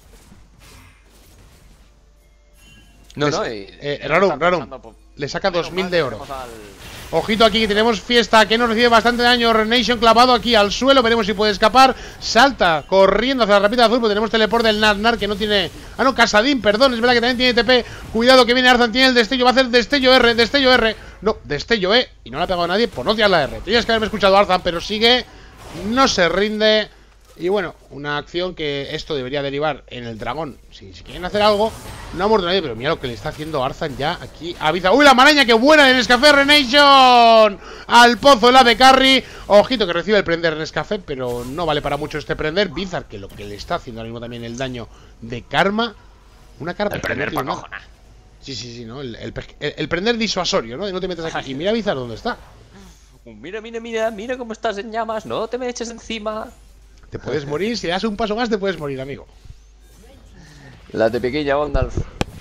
Rarum, le saca 2000 de oro. Ojito aquí que tenemos fiesta, que nos recibe bastante daño. Renation clavado aquí al suelo, veremos si puede escapar. Salta corriendo hacia la rápida azul, porque tenemos teleport del Nar que no tiene... Ah, no, Kassadin, perdón, es verdad que también tiene TP. Cuidado que viene Arzan, tiene el destello, va a hacer destello R. No, destello E, y no le ha pegado a nadie por no tirar la R. Tenías que haberme escuchado Arzan, pero sigue, no se rinde. Y bueno, una acción que esto debería derivar en el dragón. Si quieren hacer algo, no ha muerto nadie, pero mira lo que le está haciendo Arzan ya aquí a Bizarre. ¡Uy, la maraña! ¡Qué buena de Nescafé Renation! Al pozo el ave carry. Ojito que recibe el prender Nescafé, pero no vale para mucho este prender. Bizarre, que lo que le está haciendo ahora mismo también el daño de karma. Una carga. El prender para cojonar. Sí, ¿no? El prender disuasorio, ¿no? De no te metas aquí. Y mira Bizarre dónde está. Mira cómo estás en llamas. No te me eches encima. Te puedes morir, si das un paso más te puedes morir, amigo. La tipiquilla Bondalf.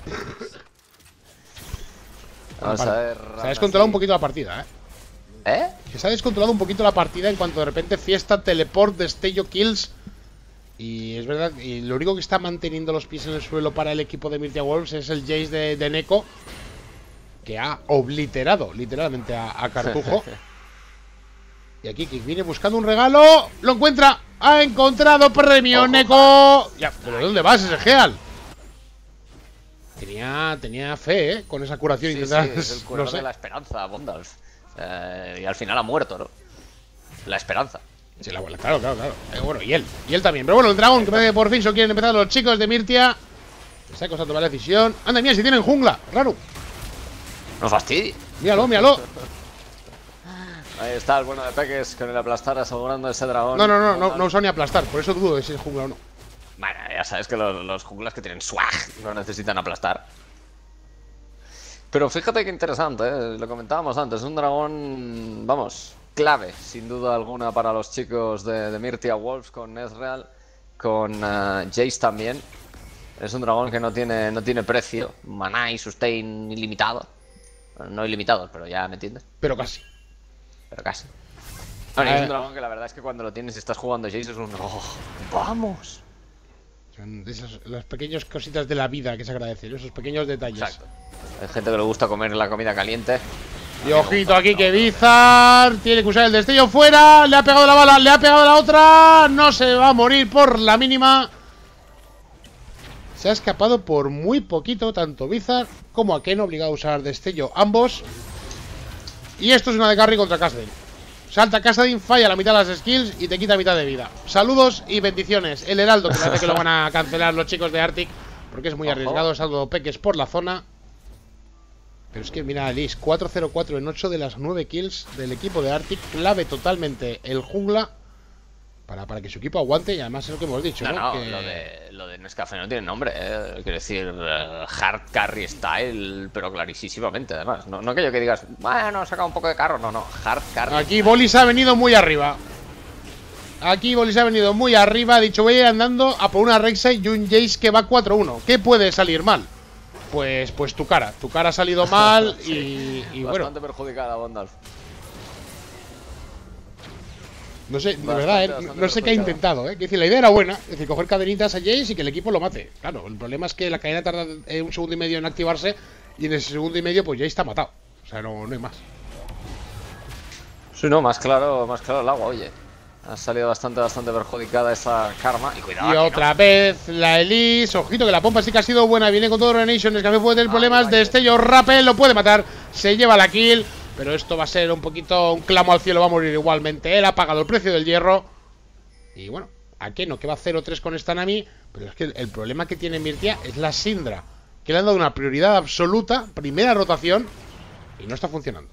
Vamos a ver. Se ha descontrolado un poquito la partida, Que se ha descontrolado un poquito la partida en cuanto de repente fiesta, teleport, destello, kills. Y es verdad, y lo único que está manteniendo los pies en el suelo para el equipo de Mirtia Wolves es el Jace de Neko, que ha obliterado literalmente a Cartujo. Y aquí que viene buscando un regalo, lo encuentra, ha encontrado premio. Neko. Ya, pero ¿de dónde vas ese Geal? Tenía fe, con esa curación. Sí, intentar, es el curador de la esperanza, Bondalf. Y al final ha muerto, ¿no? La esperanza. Sí, claro. Bueno, y él también. Pero bueno, el dragón, que por fin solo quieren empezar los chicos de Mirtia. Está costando tomar la decisión. Anda, mira, si tienen jungla, raro. No fastidia. Míralo. Ahí está el bueno de Peques con el aplastar asegurando ese dragón. No usa ni aplastar, por eso dudo de si es jungla o no. Bueno, ya sabes que los junglas que tienen swag no necesitan aplastar. Pero fíjate qué interesante, ¿eh? Lo comentábamos antes, es un dragón, vamos, clave, sin duda alguna para los chicos de Mirtia Wolves con Ezreal, con Jace también. Es un dragón que no tiene precio, maná y sustain ilimitado. Bueno, no ilimitado, pero ya me entiendes. Pero casi. Bueno, es un dragón que la verdad es que cuando lo tienes y estás jugando Jace es un... ¡Oh, vamos! Son las pequeñas cositas de la vida que se agradecen, esos pequeños detalles. Exacto. Hay gente que le gusta comer la comida caliente. Y ojito aquí que Bizarre tiene que usar el destello fuera. Le ha pegado la bala, le ha pegado la otra. No se va a morir por la mínima. Se ha escapado por muy poquito tanto Bizarre como Aken, obligado a usar destello ambos. Y esto es una de carry contra Kassadin. Salta Kassadin, falla la mitad de las skills y te quita mitad de vida. Saludos y bendiciones. El Heraldo, que parece que lo van a cancelar los chicos de Arctic, porque es muy arriesgado. Salvo Peques por la zona. Pero es que mira, Elise, 4-0-4 en 8 de las 9 kills del equipo de Arctic. Clave totalmente el jungla para que su equipo aguante. Y además es lo que hemos dicho, ¿no? Que... lo de Nescafé no tiene nombre, ¿eh? Quiero decir, hard carry style, pero clarísimamente, además. No aquello que digas, bueno, saca un poco de carro. No, hard carry. Aquí Bolis ha venido muy arriba. Ha dicho, voy a ir andando a por una Rek'Sai y un Jace que va 4-1. ¿Qué puede salir mal? Pues tu cara ha salido mal. Sí, y bastante bueno, perjudicada, Bondalf. No sé, de verdad, no sé qué ha intentado, Es decir, la idea era buena, es decir, coger cadenitas a Jace y que el equipo lo mate. Claro, el problema es que la cadena tarda 1 segundo y medio en activarse y en ese segundo y medio pues Jace está matado. O sea, no hay más. Sí, no, más claro el agua, oye. Ha salido bastante perjudicada esa Karma. Y cuidado. Y otra vez la Elise. Ojito que la pompa sí que ha sido buena. Viene con todo Renation. Escafé puede tener problemas. Destello, Rappel, lo puede matar. Se lleva la kill. Pero esto va a ser un poquito un clamo al cielo. Va a morir igualmente. Él ha pagado el precio del hierro. Y bueno, Akeno que va 0-3 con esta Nami. Pero es que el problema que tiene Mirtia es la Syndra, que le han dado una prioridad absoluta. Primera rotación. Y no está funcionando.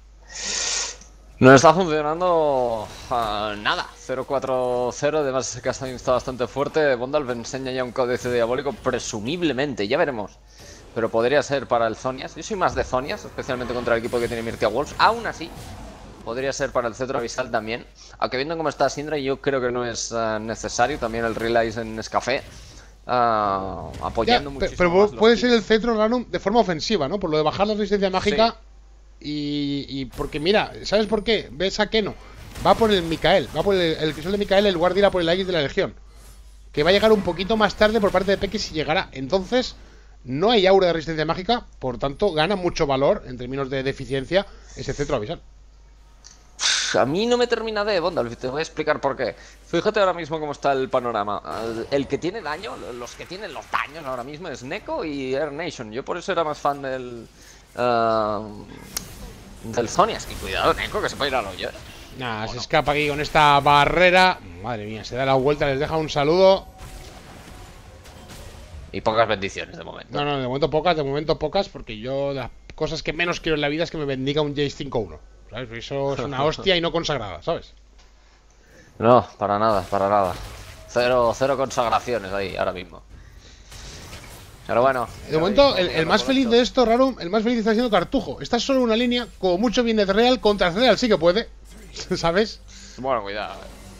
No está funcionando nada. 0-4-0. Además, ese Kassadin está bastante fuerte. Bondalf enseña ya un códice diabólico, presumiblemente, ya veremos. Pero podría ser para el Zonias. Yo soy más de Zonias, especialmente contra el equipo que tiene Mirtia Wolves. Aún así, podría ser para el cetro abisal también. Aunque viendo cómo está Syndra, yo creo que no es necesario. También el Realize en Nescafé. Apoyando muchísimo. Pero puede ser el cetro random de forma ofensiva, ¿no? Por lo de bajar la resistencia mágica. Sí. Y porque mira, ¿sabes por qué? Ves a Keno, va por el Mikael, va por el crisol de Mikael, el guardia por el Aegis de la Legión, que va a llegar un poquito más tarde por parte de Peque si llegará. Entonces, no hay aura de resistencia mágica, por tanto, gana mucho valor en términos de eficiencia ese cetro abisal. A mí no me termina de Bondalf, te voy a explicar por qué. Fíjate ahora mismo cómo está el panorama. El que tiene daño, los que tienen los daños ahora mismo es Neko y Air Nation. Yo por eso era más fan del Zonias. Y cuidado, Neko, que se puede ir al hoyo. Nada, se escapa aquí con esta barrera. Madre mía, se da la vuelta, les deja un saludo. Y pocas bendiciones de momento. No, de momento pocas, porque yo las cosas que menos quiero en la vida es que me bendiga un Jace 5-1. ¿Sabes? Eso es una hostia y no consagrada, ¿sabes? No, para nada. Cero consagraciones ahí, ahora mismo. Pero bueno. De momento, el más feliz de esto, Rarum, el más feliz está siendo Cartujo. Está solo una línea, como mucho viene Ezreal, contra Ezreal sí que puede, ¿sabes? Bueno, cuidado.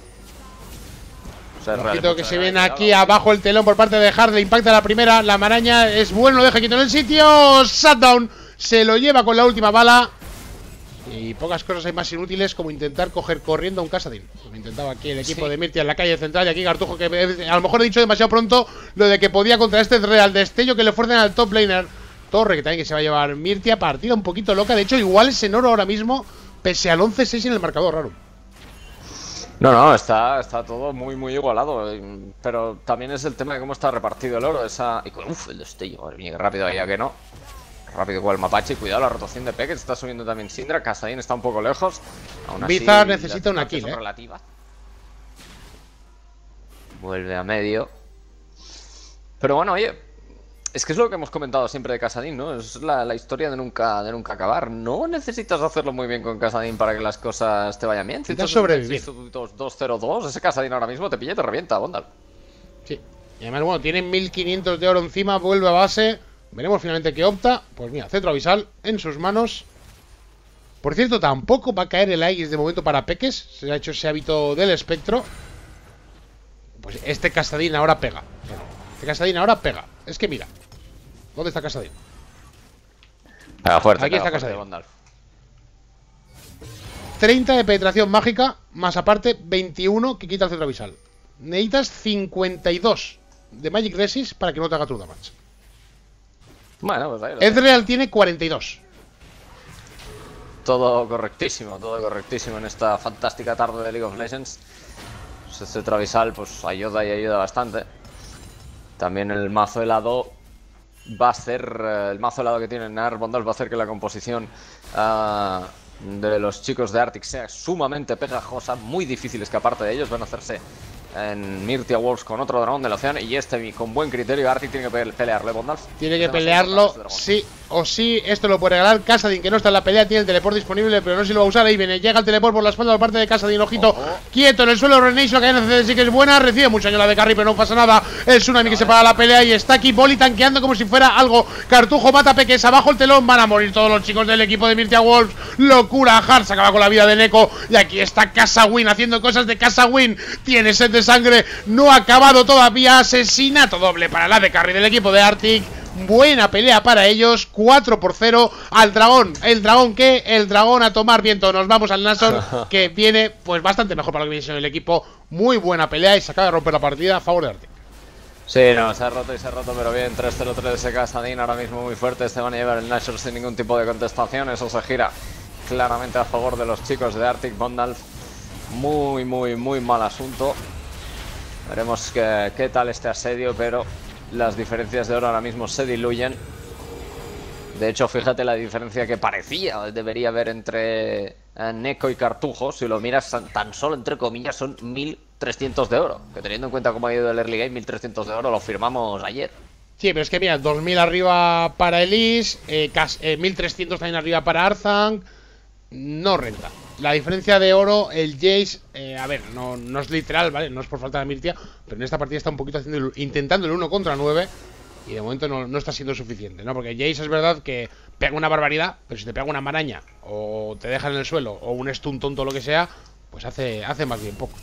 Ojito que se viene aquí abajo el telón por parte de Hard, le impacta la primera, la maraña es bueno, lo deja quieto en el sitio, Shutdown, se lo lleva con la última bala. Y pocas cosas hay más inútiles como intentar coger corriendo a un Kassadin, como intentaba aquí el equipo de Mirtia en la calle central. Y aquí Cartujo, que a lo mejor he dicho demasiado pronto lo de que podía contra este Real destello que le fuerzan al top laner. Torre, que también que se va a llevar Mirtia, partida un poquito loca. De hecho, igual es en oro ahora mismo, pese al 11-6 en el marcador, raro. No, está todo muy igualado. Pero también es el tema de cómo está repartido el oro. Uf, el destello, madre mía, qué rápido, ya que no. Rápido con el mapache, cuidado la rotación de Peckett, está subiendo también Syndra, Kassadin está un poco lejos. Aún así, Bizarre necesita una kill, relativa. Vuelve a medio. Pero bueno, oye, es que es lo que hemos comentado siempre de Kassadin, ¿no? Es la historia de nunca acabar. No necesitas hacerlo muy bien con Kassadin para que las cosas te vayan bien. Necesitas sobrevivir. 2-0-2, ese Kassadin ahora mismo te pilla y te revienta, Bondal. Sí, y además, bueno, tiene 1500 de oro encima, vuelve a base. Veremos finalmente qué opta. Pues mira, cetro abisal en sus manos. Por cierto, tampoco va a caer el Aegis de momento para Peques. Se ha hecho ese hábito del espectro. Pues este Kassadin ahora pega. Este Kassadin ahora pega. Es que mira, ¿dónde está Kassadin? Pega fuerte. Aquí está Kassadin. 30 de penetración mágica, más aparte 21 que quita el cetro abisal. Necesitas 52 de Magic Resist para que no te haga true damage. Bueno, pues ahí lo Ezreal tiene 42. todo correctísimo en esta fantástica tarde de League of Legends. Pues este Travisal pues ayuda y ayuda bastante. También el mazo helado va a hacer, el mazo helado que tiene Nar Bondal va a hacer que la composición de los chicos de Arctic sea sumamente pegajosa, muy difícil escaparte de ellos. Van a hacerse en Myrtia Wolves con otro dragón del océano y con buen criterio Arctic tiene que pelearle, Bondalf. Tiene que pelearlo, sí o sí. Esto lo puede regalar Kassadin, que no está en la pelea, tiene el teleport disponible, pero no sé si lo va a usar. Ahí viene, llega el teleport por la espalda por parte de Kassadin, ojito, quieto en el suelo. Renation, la cadena sí que es buena, recibe mucha ayuda de carry, pero no pasa nada. El Tsunami que se para la pelea y está aquí Poli tanqueando como si fuera algo. Cartujo mata a Peques, abajo el telón, van a morir todos los chicos del equipo de Myrtia Wolves. Locura, Hart se acaba con la vida de Neko. Y aquí está Kassadin haciendo cosas de Kassadin. Tiene sed de sangre, no ha acabado todavía. Asesinato doble para la de carry del equipo de Arctic. Buena pelea para ellos, 4-0 al dragón. ¿El dragón qué? El dragón a tomar viento. Nos vamos al Nashor, que viene pues bastante mejor para lo que viene siendo el equipo. Muy buena pelea y se acaba de romper la partida a favor de Arctic. Sí, no, se ha roto, pero bien. 3-0-3 de ese Kassadin ahora mismo muy fuerte. Se van a llevar el Nashor sin ningún tipo de contestación. Eso se gira claramente a favor de los chicos de Arctic. Bondalf, muy mal asunto. Veremos qué tal este asedio, pero las diferencias de oro ahora mismo se diluyen. De hecho, fíjate la diferencia que debería haber entre Neko y Cartujo. Si lo miras tan solo, entre comillas, son 1300 de oro. Que teniendo en cuenta cómo ha ido el early game, 1300 de oro lo firmamos ayer. Sí, pero es que mira, 2000 arriba para Elise, 1300 también arriba para Arzang. No renta. La diferencia de oro, el Jace, a ver, no es literal, ¿vale? No es por falta de Myrtia, pero en esta partida está un poquito intentando el 1 contra 9 y de momento no está siendo suficiente, ¿no? Porque Jace es verdad que pega una barbaridad, pero si te pega una maraña o te deja en el suelo o un stun tonto o lo que sea, pues hace más bien poco.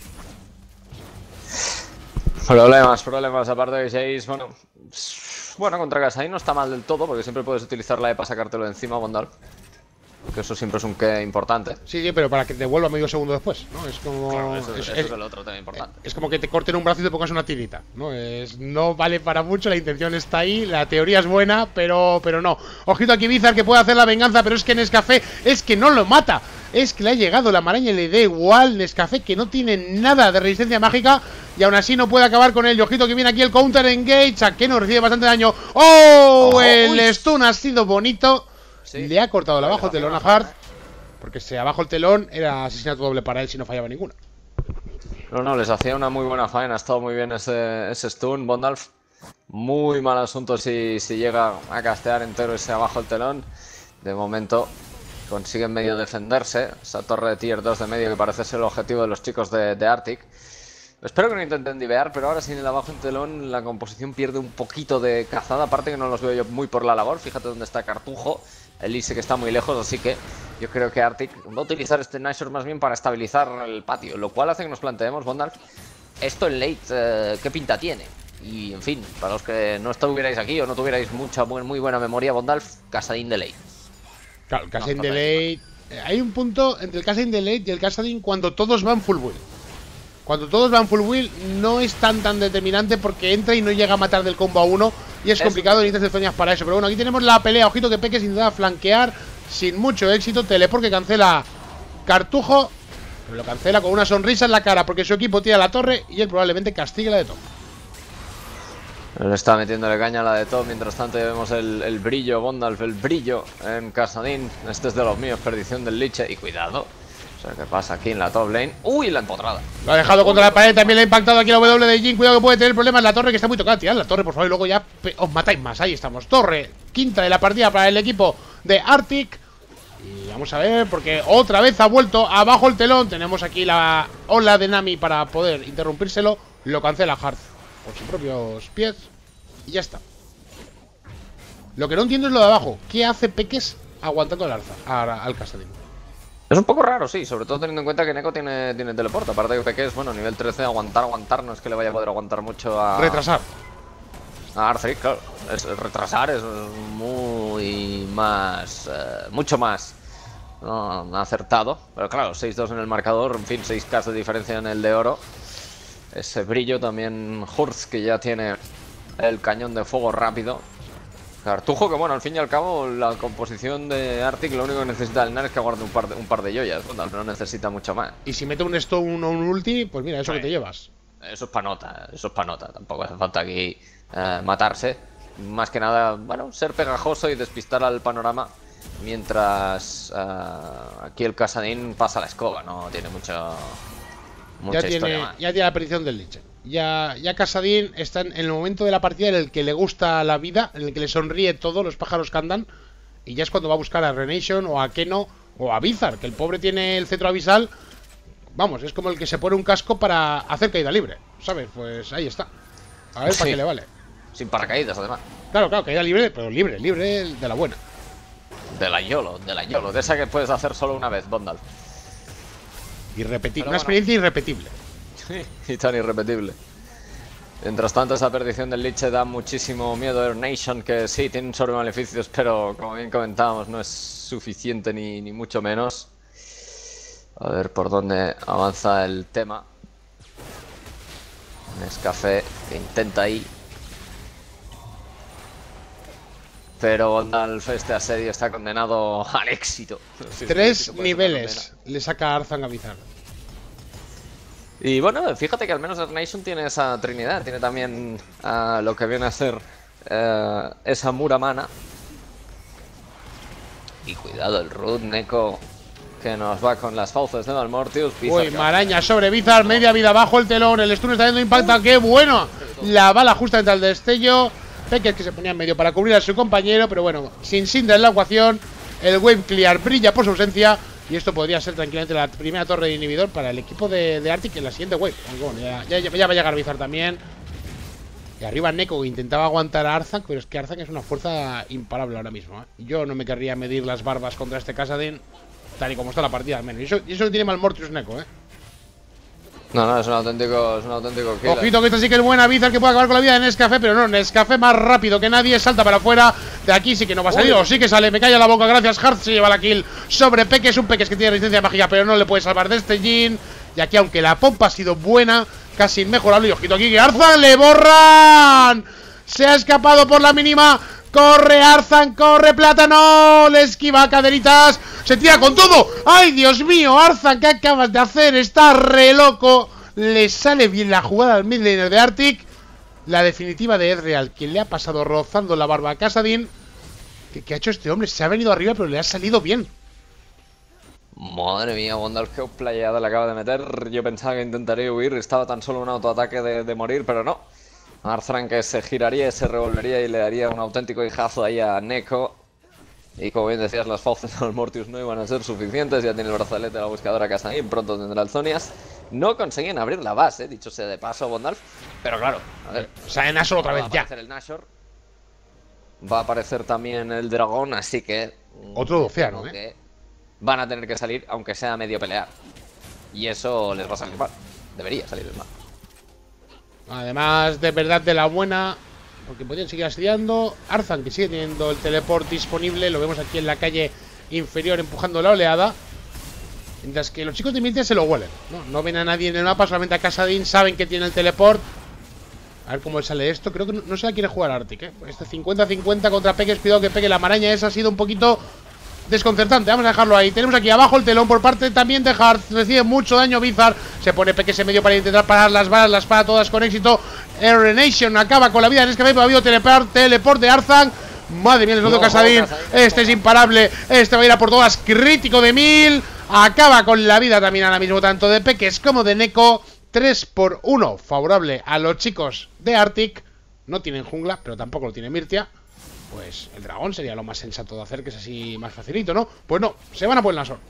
Problemas, aparte de Jace, bueno, contra Kassadin no está mal del todo, porque siempre puedes utilizar la E para sacártelo de encima, Bondal. Que eso siempre es un qué importante. Sí, pero para que te devuelva medio segundo después, ¿no? Es como... Claro, eso es el otro tema importante. Es como que te corten un brazo y te pongas una tirita, ¿no? No vale para mucho, la intención está ahí, la teoría es buena, pero no. Ojito aquí Bizarre, que puede hacer la venganza, pero es que Nescafé es que no lo mata. Es que le ha llegado la maraña y le da igual. Nescafé, que no tiene nada de resistencia mágica y aún así no puede acabar con él. Ojito que viene aquí el counter engage, a que no recibe bastante daño. ¡Oh! El stun ha sido bonito. Sí. Le ha cortado el abajo el telón a Hart, porque si abajo el telón era asesinato doble para él si no fallaba ninguna. No, les hacía una muy buena faena. Ha estado muy bien ese stun, Bondalf. Muy mal asunto si llega a castear entero ese abajo el telón. De momento consiguen medio defenderse. Esa torre de tier 2 de medio que parece ser el objetivo de los chicos de Arctic. Espero que no intenten divear, pero ahora sin el abajo en telón la composición pierde un poquito de cazada. Aparte que no los veo yo muy por la labor. Fíjate dónde está Cartujo. Elise que está muy lejos, así que yo creo que Arctic va a utilizar este Nashor más bien para estabilizar el patio. Lo cual hace que nos planteemos, Bondalf, esto en late, ¿qué pinta tiene? Y en fin, para los que no estuvierais aquí o no tuvierais muy buena memoria, Bondalf, Kassadin de late. Claro, el Kassadin de late... hay un punto entre el Kassadin de late y el Kassadin cuando todos van full build. Cuando todos van full build no es tan determinante porque entra y no llega a matar del combo a uno. Y es complicado, necesitas defensas para eso. Pero bueno, aquí tenemos la pelea. Ojito que Peques intenta flanquear sin mucho éxito. Teleport que cancela Cartujo. Pero lo cancela con una sonrisa en la cara porque su equipo tira la torre y él probablemente castigue la de top. Le está metiéndole caña a la de top. Mientras tanto ya vemos el brillo, Bondalf, el brillo en Kassadin. Este es de los míos, perdición del Liche. Y cuidado. O sea, ¿qué pasa aquí en la top lane? ¡Uy, la empotrada! Lo ha dejado contra la pared, también le ha impactado aquí la W de Jhin. Cuidado que puede tener problemas la torre, que está muy tocada. Tirad la torre, por favor, y luego ya os matáis más. Ahí estamos, torre, quinta de la partida para el equipo de Arctic. Y vamos a ver, porque otra vez ha vuelto abajo el telón. Tenemos aquí la ola de Nami para poder interrumpírselo. Lo cancela Hearth por sus propios pies. Y ya está. Lo que no entiendo es lo de abajo. ¿Qué hace Pekes aguantando al Kassadin? Es un poco raro, sí, sobre todo teniendo en cuenta que Neko tiene teleporte. Aparte de que Pekes, bueno, nivel 13, aguantar, no es que le vaya a poder aguantar mucho a... Retrasar. A Arthric, claro. Retrasar es muy más... mucho más acertado. Pero claro, 6-2 en el marcador, en fin, 6K de diferencia en el de oro. Ese brillo también Hurz, que ya tiene el cañón de fuego rápido. Cartujo, que bueno, al fin y al cabo la composición de Arctic lo único que necesita el NAR es que guarde un par de joyas, bueno, no necesita mucho más. Y si mete un stone o un ulti, pues mira, eso que te llevas. Eso es pa' nota, tampoco hace falta aquí matarse. Más que nada, bueno, ser pegajoso y despistar al panorama. Mientras aquí el Kassadin pasa la escoba, no tiene mucha historia más. Ya tiene la predicción del Liche. Ya Kassadin está en el momento de la partida en el que le gusta la vida, en el que le sonríe todo, los pájaros que andan. Y ya es cuando va a buscar a Renation o a Keno o a Bizarre, que el pobre tiene el cetro abisal. Vamos, es como el que se pone un casco para hacer caída libre, ¿sabes? Pues ahí está. A ver para qué le vale. Sin paracaídas, además. Claro, caída libre, pero libre de la buena. De la YOLO, de esa que puedes hacer solo una vez, Bondalf. Irrepetible, una experiencia irrepetible. Y tan irrepetible. Mientras tanto, esa perdición del Liche da muchísimo miedo a Air Nation, que sí, tiene sobremaleficios, pero como bien comentábamos, no es suficiente ni mucho menos. A ver por dónde avanza el tema. Nescafé que intenta ahí. Pero Bondalf, este asedio está condenado al éxito. 3 niveles le saca Arzan a Bizarre. Y bueno, fíjate que al menos Air Nation tiene esa trinidad. Tiene también lo que viene a ser esa Muramana. Y cuidado el Root, Neko, que nos va con las fauces de Malmortius. Uy, maraña sobre Bizarre, media vida bajo el telón. El stun está dando impacto, ¡qué bueno! La bala justa entre el destello. Pekes, que se ponía en medio para cubrir a su compañero, pero bueno, sin Syndra en la ecuación. El wave clear brilla por su ausencia. Y esto podría ser tranquilamente la primera torre de inhibidor para el equipo de Arctic en la siguiente wave. Aunque bueno, ya va a llegar Bizarre también. Y arriba Neko, que intentaba aguantar a Arzak, pero es que Arzak es una fuerza imparable ahora mismo, ¿eh? Yo no me querría medir las barbas contra este Kassadin, tal y como está la partida al menos. Y eso que tiene Malmortius Neko, ¿eh? No, es un auténtico killer. Ojito que esta sí que es buena Bizarre, que puede acabar con la vida de Nescafé, pero no, Nescafé más rápido que nadie, salta para afuera. De aquí sí que no va a salir, o sí que sale, me calla la boca, gracias. Hearth se lleva la kill sobre Pekes, un Pekes que tiene resistencia mágica, pero no le puede salvar de este Jhin. Y aquí, aunque la pompa ha sido buena, casi inmejorable. Y ojito aquí que Arzan le borran. Se ha escapado por la mínima. Corre Arzan, corre Plátano. Le esquiva caderitas. Se tira con todo. ¡Ay, Dios mío! Arzan, ¿qué acabas de hacer? Está re loco. Le sale bien la jugada al midlaner de Arctic. La definitiva de Ezreal, quien le ha pasado rozando la barba a Kassadin. ¿Qué ha hecho este hombre? Se ha venido arriba, pero le ha salido bien. Madre mía, Bondalf, qué playada le acaba de meter. Yo pensaba que intentaría huir, estaba tan solo un autoataque de morir, pero no. Arzan que se giraría, se revolvería y le daría un auténtico hijazo ahí a Neko. Y como bien decías, las fauces de Malmortius no iban a ser suficientes. Ya tiene el brazalete de la buscadora Kassadin, pronto tendrá el Zonias. No consiguen abrir la base, dicho sea de paso, Bondalf. Pero claro, a ver. O sea, en Nashor otra vez ya. Va a aparecer el Nashor. Va a aparecer también el dragón, así que... Otro de océano, ¿eh? Van a tener que salir, aunque sea medio pelear. Y eso les va a salir mal. Debería salir mal. Además, de verdad, de la buena, porque podrían seguir asediando. Arzan, que sigue teniendo el teleport disponible. Lo vemos aquí en la calle inferior empujando la oleada. Mientras que los chicos de Mirtia se lo huelen. No ven a nadie en el mapa, solamente a Kassadin. Saben que tiene el teleport. A ver cómo sale esto. Creo que no se la quiere jugar Arctic, ¿eh? Este 50-50 contra Pekes. Cuidado que pegue la maraña. Esa ha sido un poquito desconcertante. Vamos a dejarlo ahí. Tenemos aquí abajo el telón por parte también de Hearth. Recibe mucho daño Bizarre. Se pone Peques en medio para intentar parar las balas. Las para todas con éxito. R-Nation acaba con la vida en Nescafé. Ha habido teleport de Arzan. Madre mía, el otro Casadín. Este es imparable. Este va a ir a por todas. Crítico de 1000. Acaba con la vida también ahora mismo tanto de Peques como de Neko. 3-1 favorable a los chicos de Arctic. No tienen jungla, pero tampoco lo tiene Mirtia. Pues el dragón sería lo más sensato de hacer, que es así más facilito, ¿no? Pues no, se van a por el Nashor.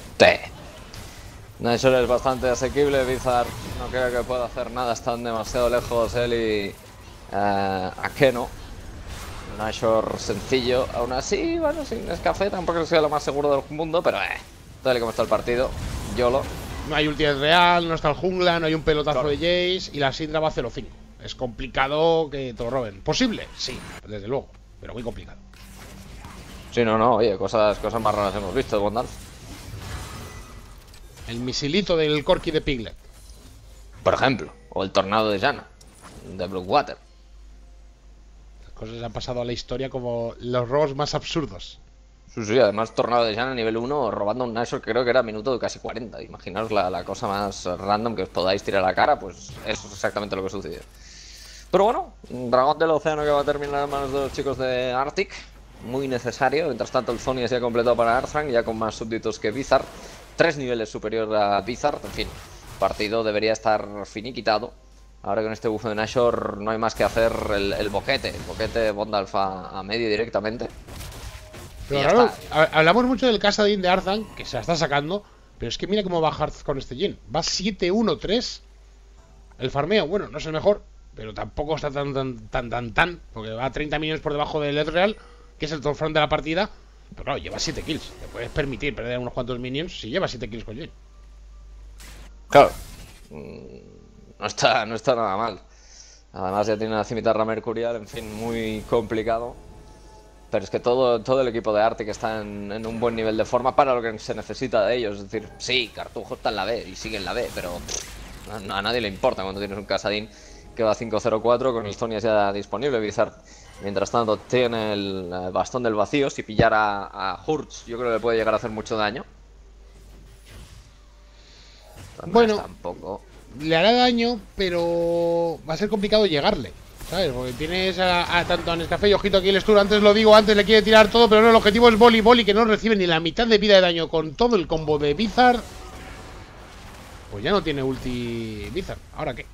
Nashor es bastante asequible. Bizarre no creo que pueda hacer nada. Están demasiado lejos él y Akeno. Nashor sencillo. Aún así, bueno, sin Nescafé tampoco sea lo más seguro del mundo, pero tal y como está el partido, YOLO. No hay ulti real, no está el jungla, no hay un pelotazo de Jace y la Syndra va a 0-5. Es complicado que te lo roben. ¿Posible? Sí, desde luego, pero muy complicado. Sí, no, oye, cosas más raras hemos visto de Bondal. El misilito del Corki de Piglet, por ejemplo, o el tornado de Janna, de Bluewater. Las cosas han pasado a la historia como los robos más absurdos. Sí, además tornado de Janna nivel 1 robando un Nashor que creo que era minuto de casi 40. Imaginaos la cosa más random que os podáis tirar a la cara, pues eso es exactamente lo que sucedió. Pero bueno, un dragón del océano que va a terminar en manos de los chicos de Arctic. Muy necesario. Mientras tanto el Zhonya se ha completado para Arzan, ya con más súbditos que Bizarre. 3 niveles superior a Bizarre. En fin, el partido debería estar finiquitado. Ahora con este bufo de Nashor no hay más que hacer el boquete. El boquete Bondalf a medio directamente. Pero claro, hablamos mucho del Casadín de Arzan, que se la está sacando. Pero es que mira cómo va Hearth con este Jhin. Va 7-1-3. El farmeo, bueno, no es el mejor, pero tampoco está tan, porque va a 30 minions por debajo del Ezreal, que es el top front de la partida. Pero claro, lleva 7 kills. Te puedes permitir perder unos cuantos minions si lleva 7 kills con Jhin. Claro, no está nada mal. Además ya tiene una cimitarra mercurial, en fin, muy complicado. Pero es que todo el equipo de Arctic está en un buen nivel de forma para lo que se necesita de ellos. Es decir, sí, Cartujo está en la B y sigue en la B, pero a nadie le importa cuando tienes un Casadín que va 5-0-4 con el Zhonya ya disponible. Bizarre, mientras tanto, tiene el bastón del vacío. Si pillara a Hurts, yo creo que le puede llegar a hacer mucho daño. Bueno, tampoco le hará daño, pero va a ser complicado llegarle, ¿sabes? Porque tienes tanto a Nescafé y ojito aquí el Stur. Antes lo digo, antes le quiere tirar todo, pero no, el objetivo es Boli, que no recibe ni la mitad de vida de daño con todo el combo de Bizarre. Pues ya no tiene ulti Bizarre. ¿Ahora qué?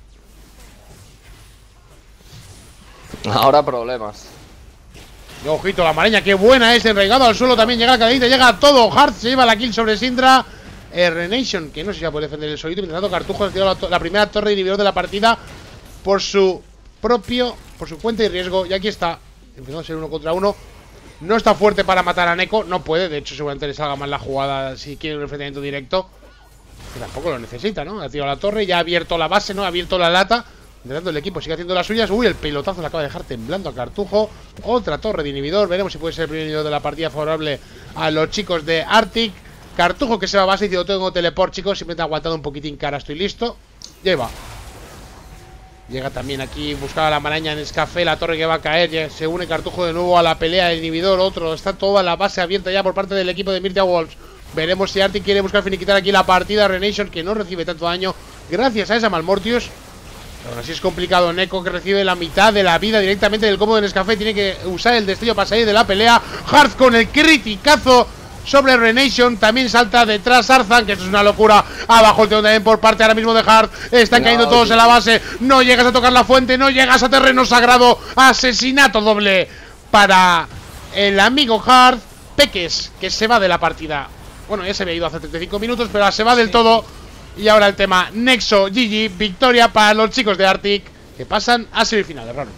Ahora problemas. Y ojito, la maraña, qué buena es, enraigado al suelo, también llega Cadita, llega todo. Hearth se lleva la kill sobre Syndra. R-Nation, que no sé si va a poder defender el solito. Mientras tanto, Cartujo ha tirado la primera torre de inhibidor de la partida por su cuenta y riesgo. Y aquí está, empezando a ser 1 contra 1. No está fuerte para matar a Neko, no puede. De hecho, seguramente le salga mal la jugada si quiere un enfrentamiento directo. Que tampoco lo necesita, ¿no? Ha tirado la torre, ya ha abierto la base, ¿no? Ha abierto la lata. Mientras tanto, el equipo sigue haciendo las suyas. Uy, el pelotazo le acaba de dejar temblando a Cartujo. Otra torre de inhibidor. Veremos si puede ser el primer inhibidor de la partida favorable a los chicos de Arctic. Cartujo que se va a base y dice: yo tengo teleport, chicos. Simplemente ha aguantado un poquitín cara, estoy listo. Ya va. Llega también aquí, buscaba la maraña en Nescafé, la torre que va a caer. Ya se une Cartujo de nuevo a la pelea. El inhibidor, otro. Está toda la base abierta ya por parte del equipo de Mirtia Wolves. Veremos si Arctic quiere buscar finiquitar aquí la partida. R-Nation, que no recibe tanto daño gracias a esa Malmortius. Ahora sí es complicado. Neko, que recibe la mitad de la vida directamente del combo de Nescafé, tiene que usar el destello para salir de la pelea. Hearth con el criticazo sobre R-Nation. También salta detrás Arzan, que esto es una locura. Abajo el telón también por parte ahora mismo de Hearth. Están cayendo todos en la base. No llegas a tocar la fuente, no llegas a terreno sagrado. Asesinato doble para el amigo Hearth. Peques, que se va de la partida. Bueno, ya se había ido hace 35 minutos, pero se va del todo. Y ahora el tema Nexo, GG, victoria para los chicos de Arctic, que pasan a semifinales, Raro.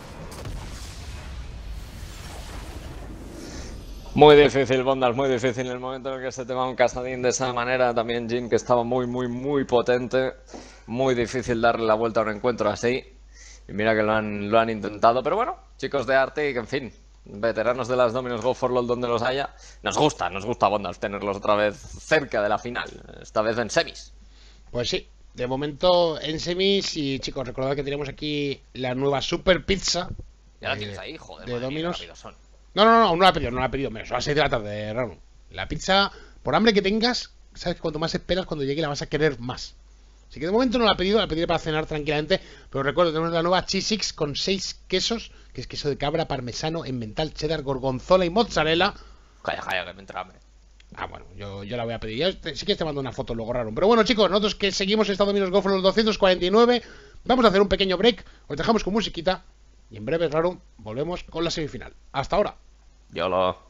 Muy difícil, Bondalf, muy difícil. En el momento en el que se te va un Casadín de esa manera, también Jhin, que estaba muy potente. Muy difícil darle la vuelta a un encuentro así. Y mira que lo han intentado, pero bueno, chicos de Arctic, en fin, veteranos de las Dominos Go for LOL donde los haya. Nos gusta Bondalf tenerlos otra vez cerca de la final, esta vez en semis. Pues sí, de momento en semis. Y chicos, recordad que tenemos aquí la nueva Super Pizza. Ya la tienes ahí, joder, de Dominos. Son. No la he pedido, menos. A las 6 de la tarde, Raro. La pizza, por hambre que tengas, sabes que cuanto más esperas, cuando llegue la vas a querer más. Así que de momento no la he pedido, la pediré para cenar tranquilamente. Pero recuerdo, tenemos la nueva Cheese Six con 6 quesos, que es queso de cabra, parmesano, emmental, cheddar, gorgonzola y mozzarella. Calla, que me entra hambre. Ah, bueno, yo la voy a pedir. Sí que te mando una foto, luego raro. Pero bueno, chicos, nosotros que seguimos Estados Unidos Go for los 249, vamos a hacer un pequeño break. Os dejamos con musiquita. Y en breve, raro, volvemos con la semifinal. Hasta ahora. YOLO.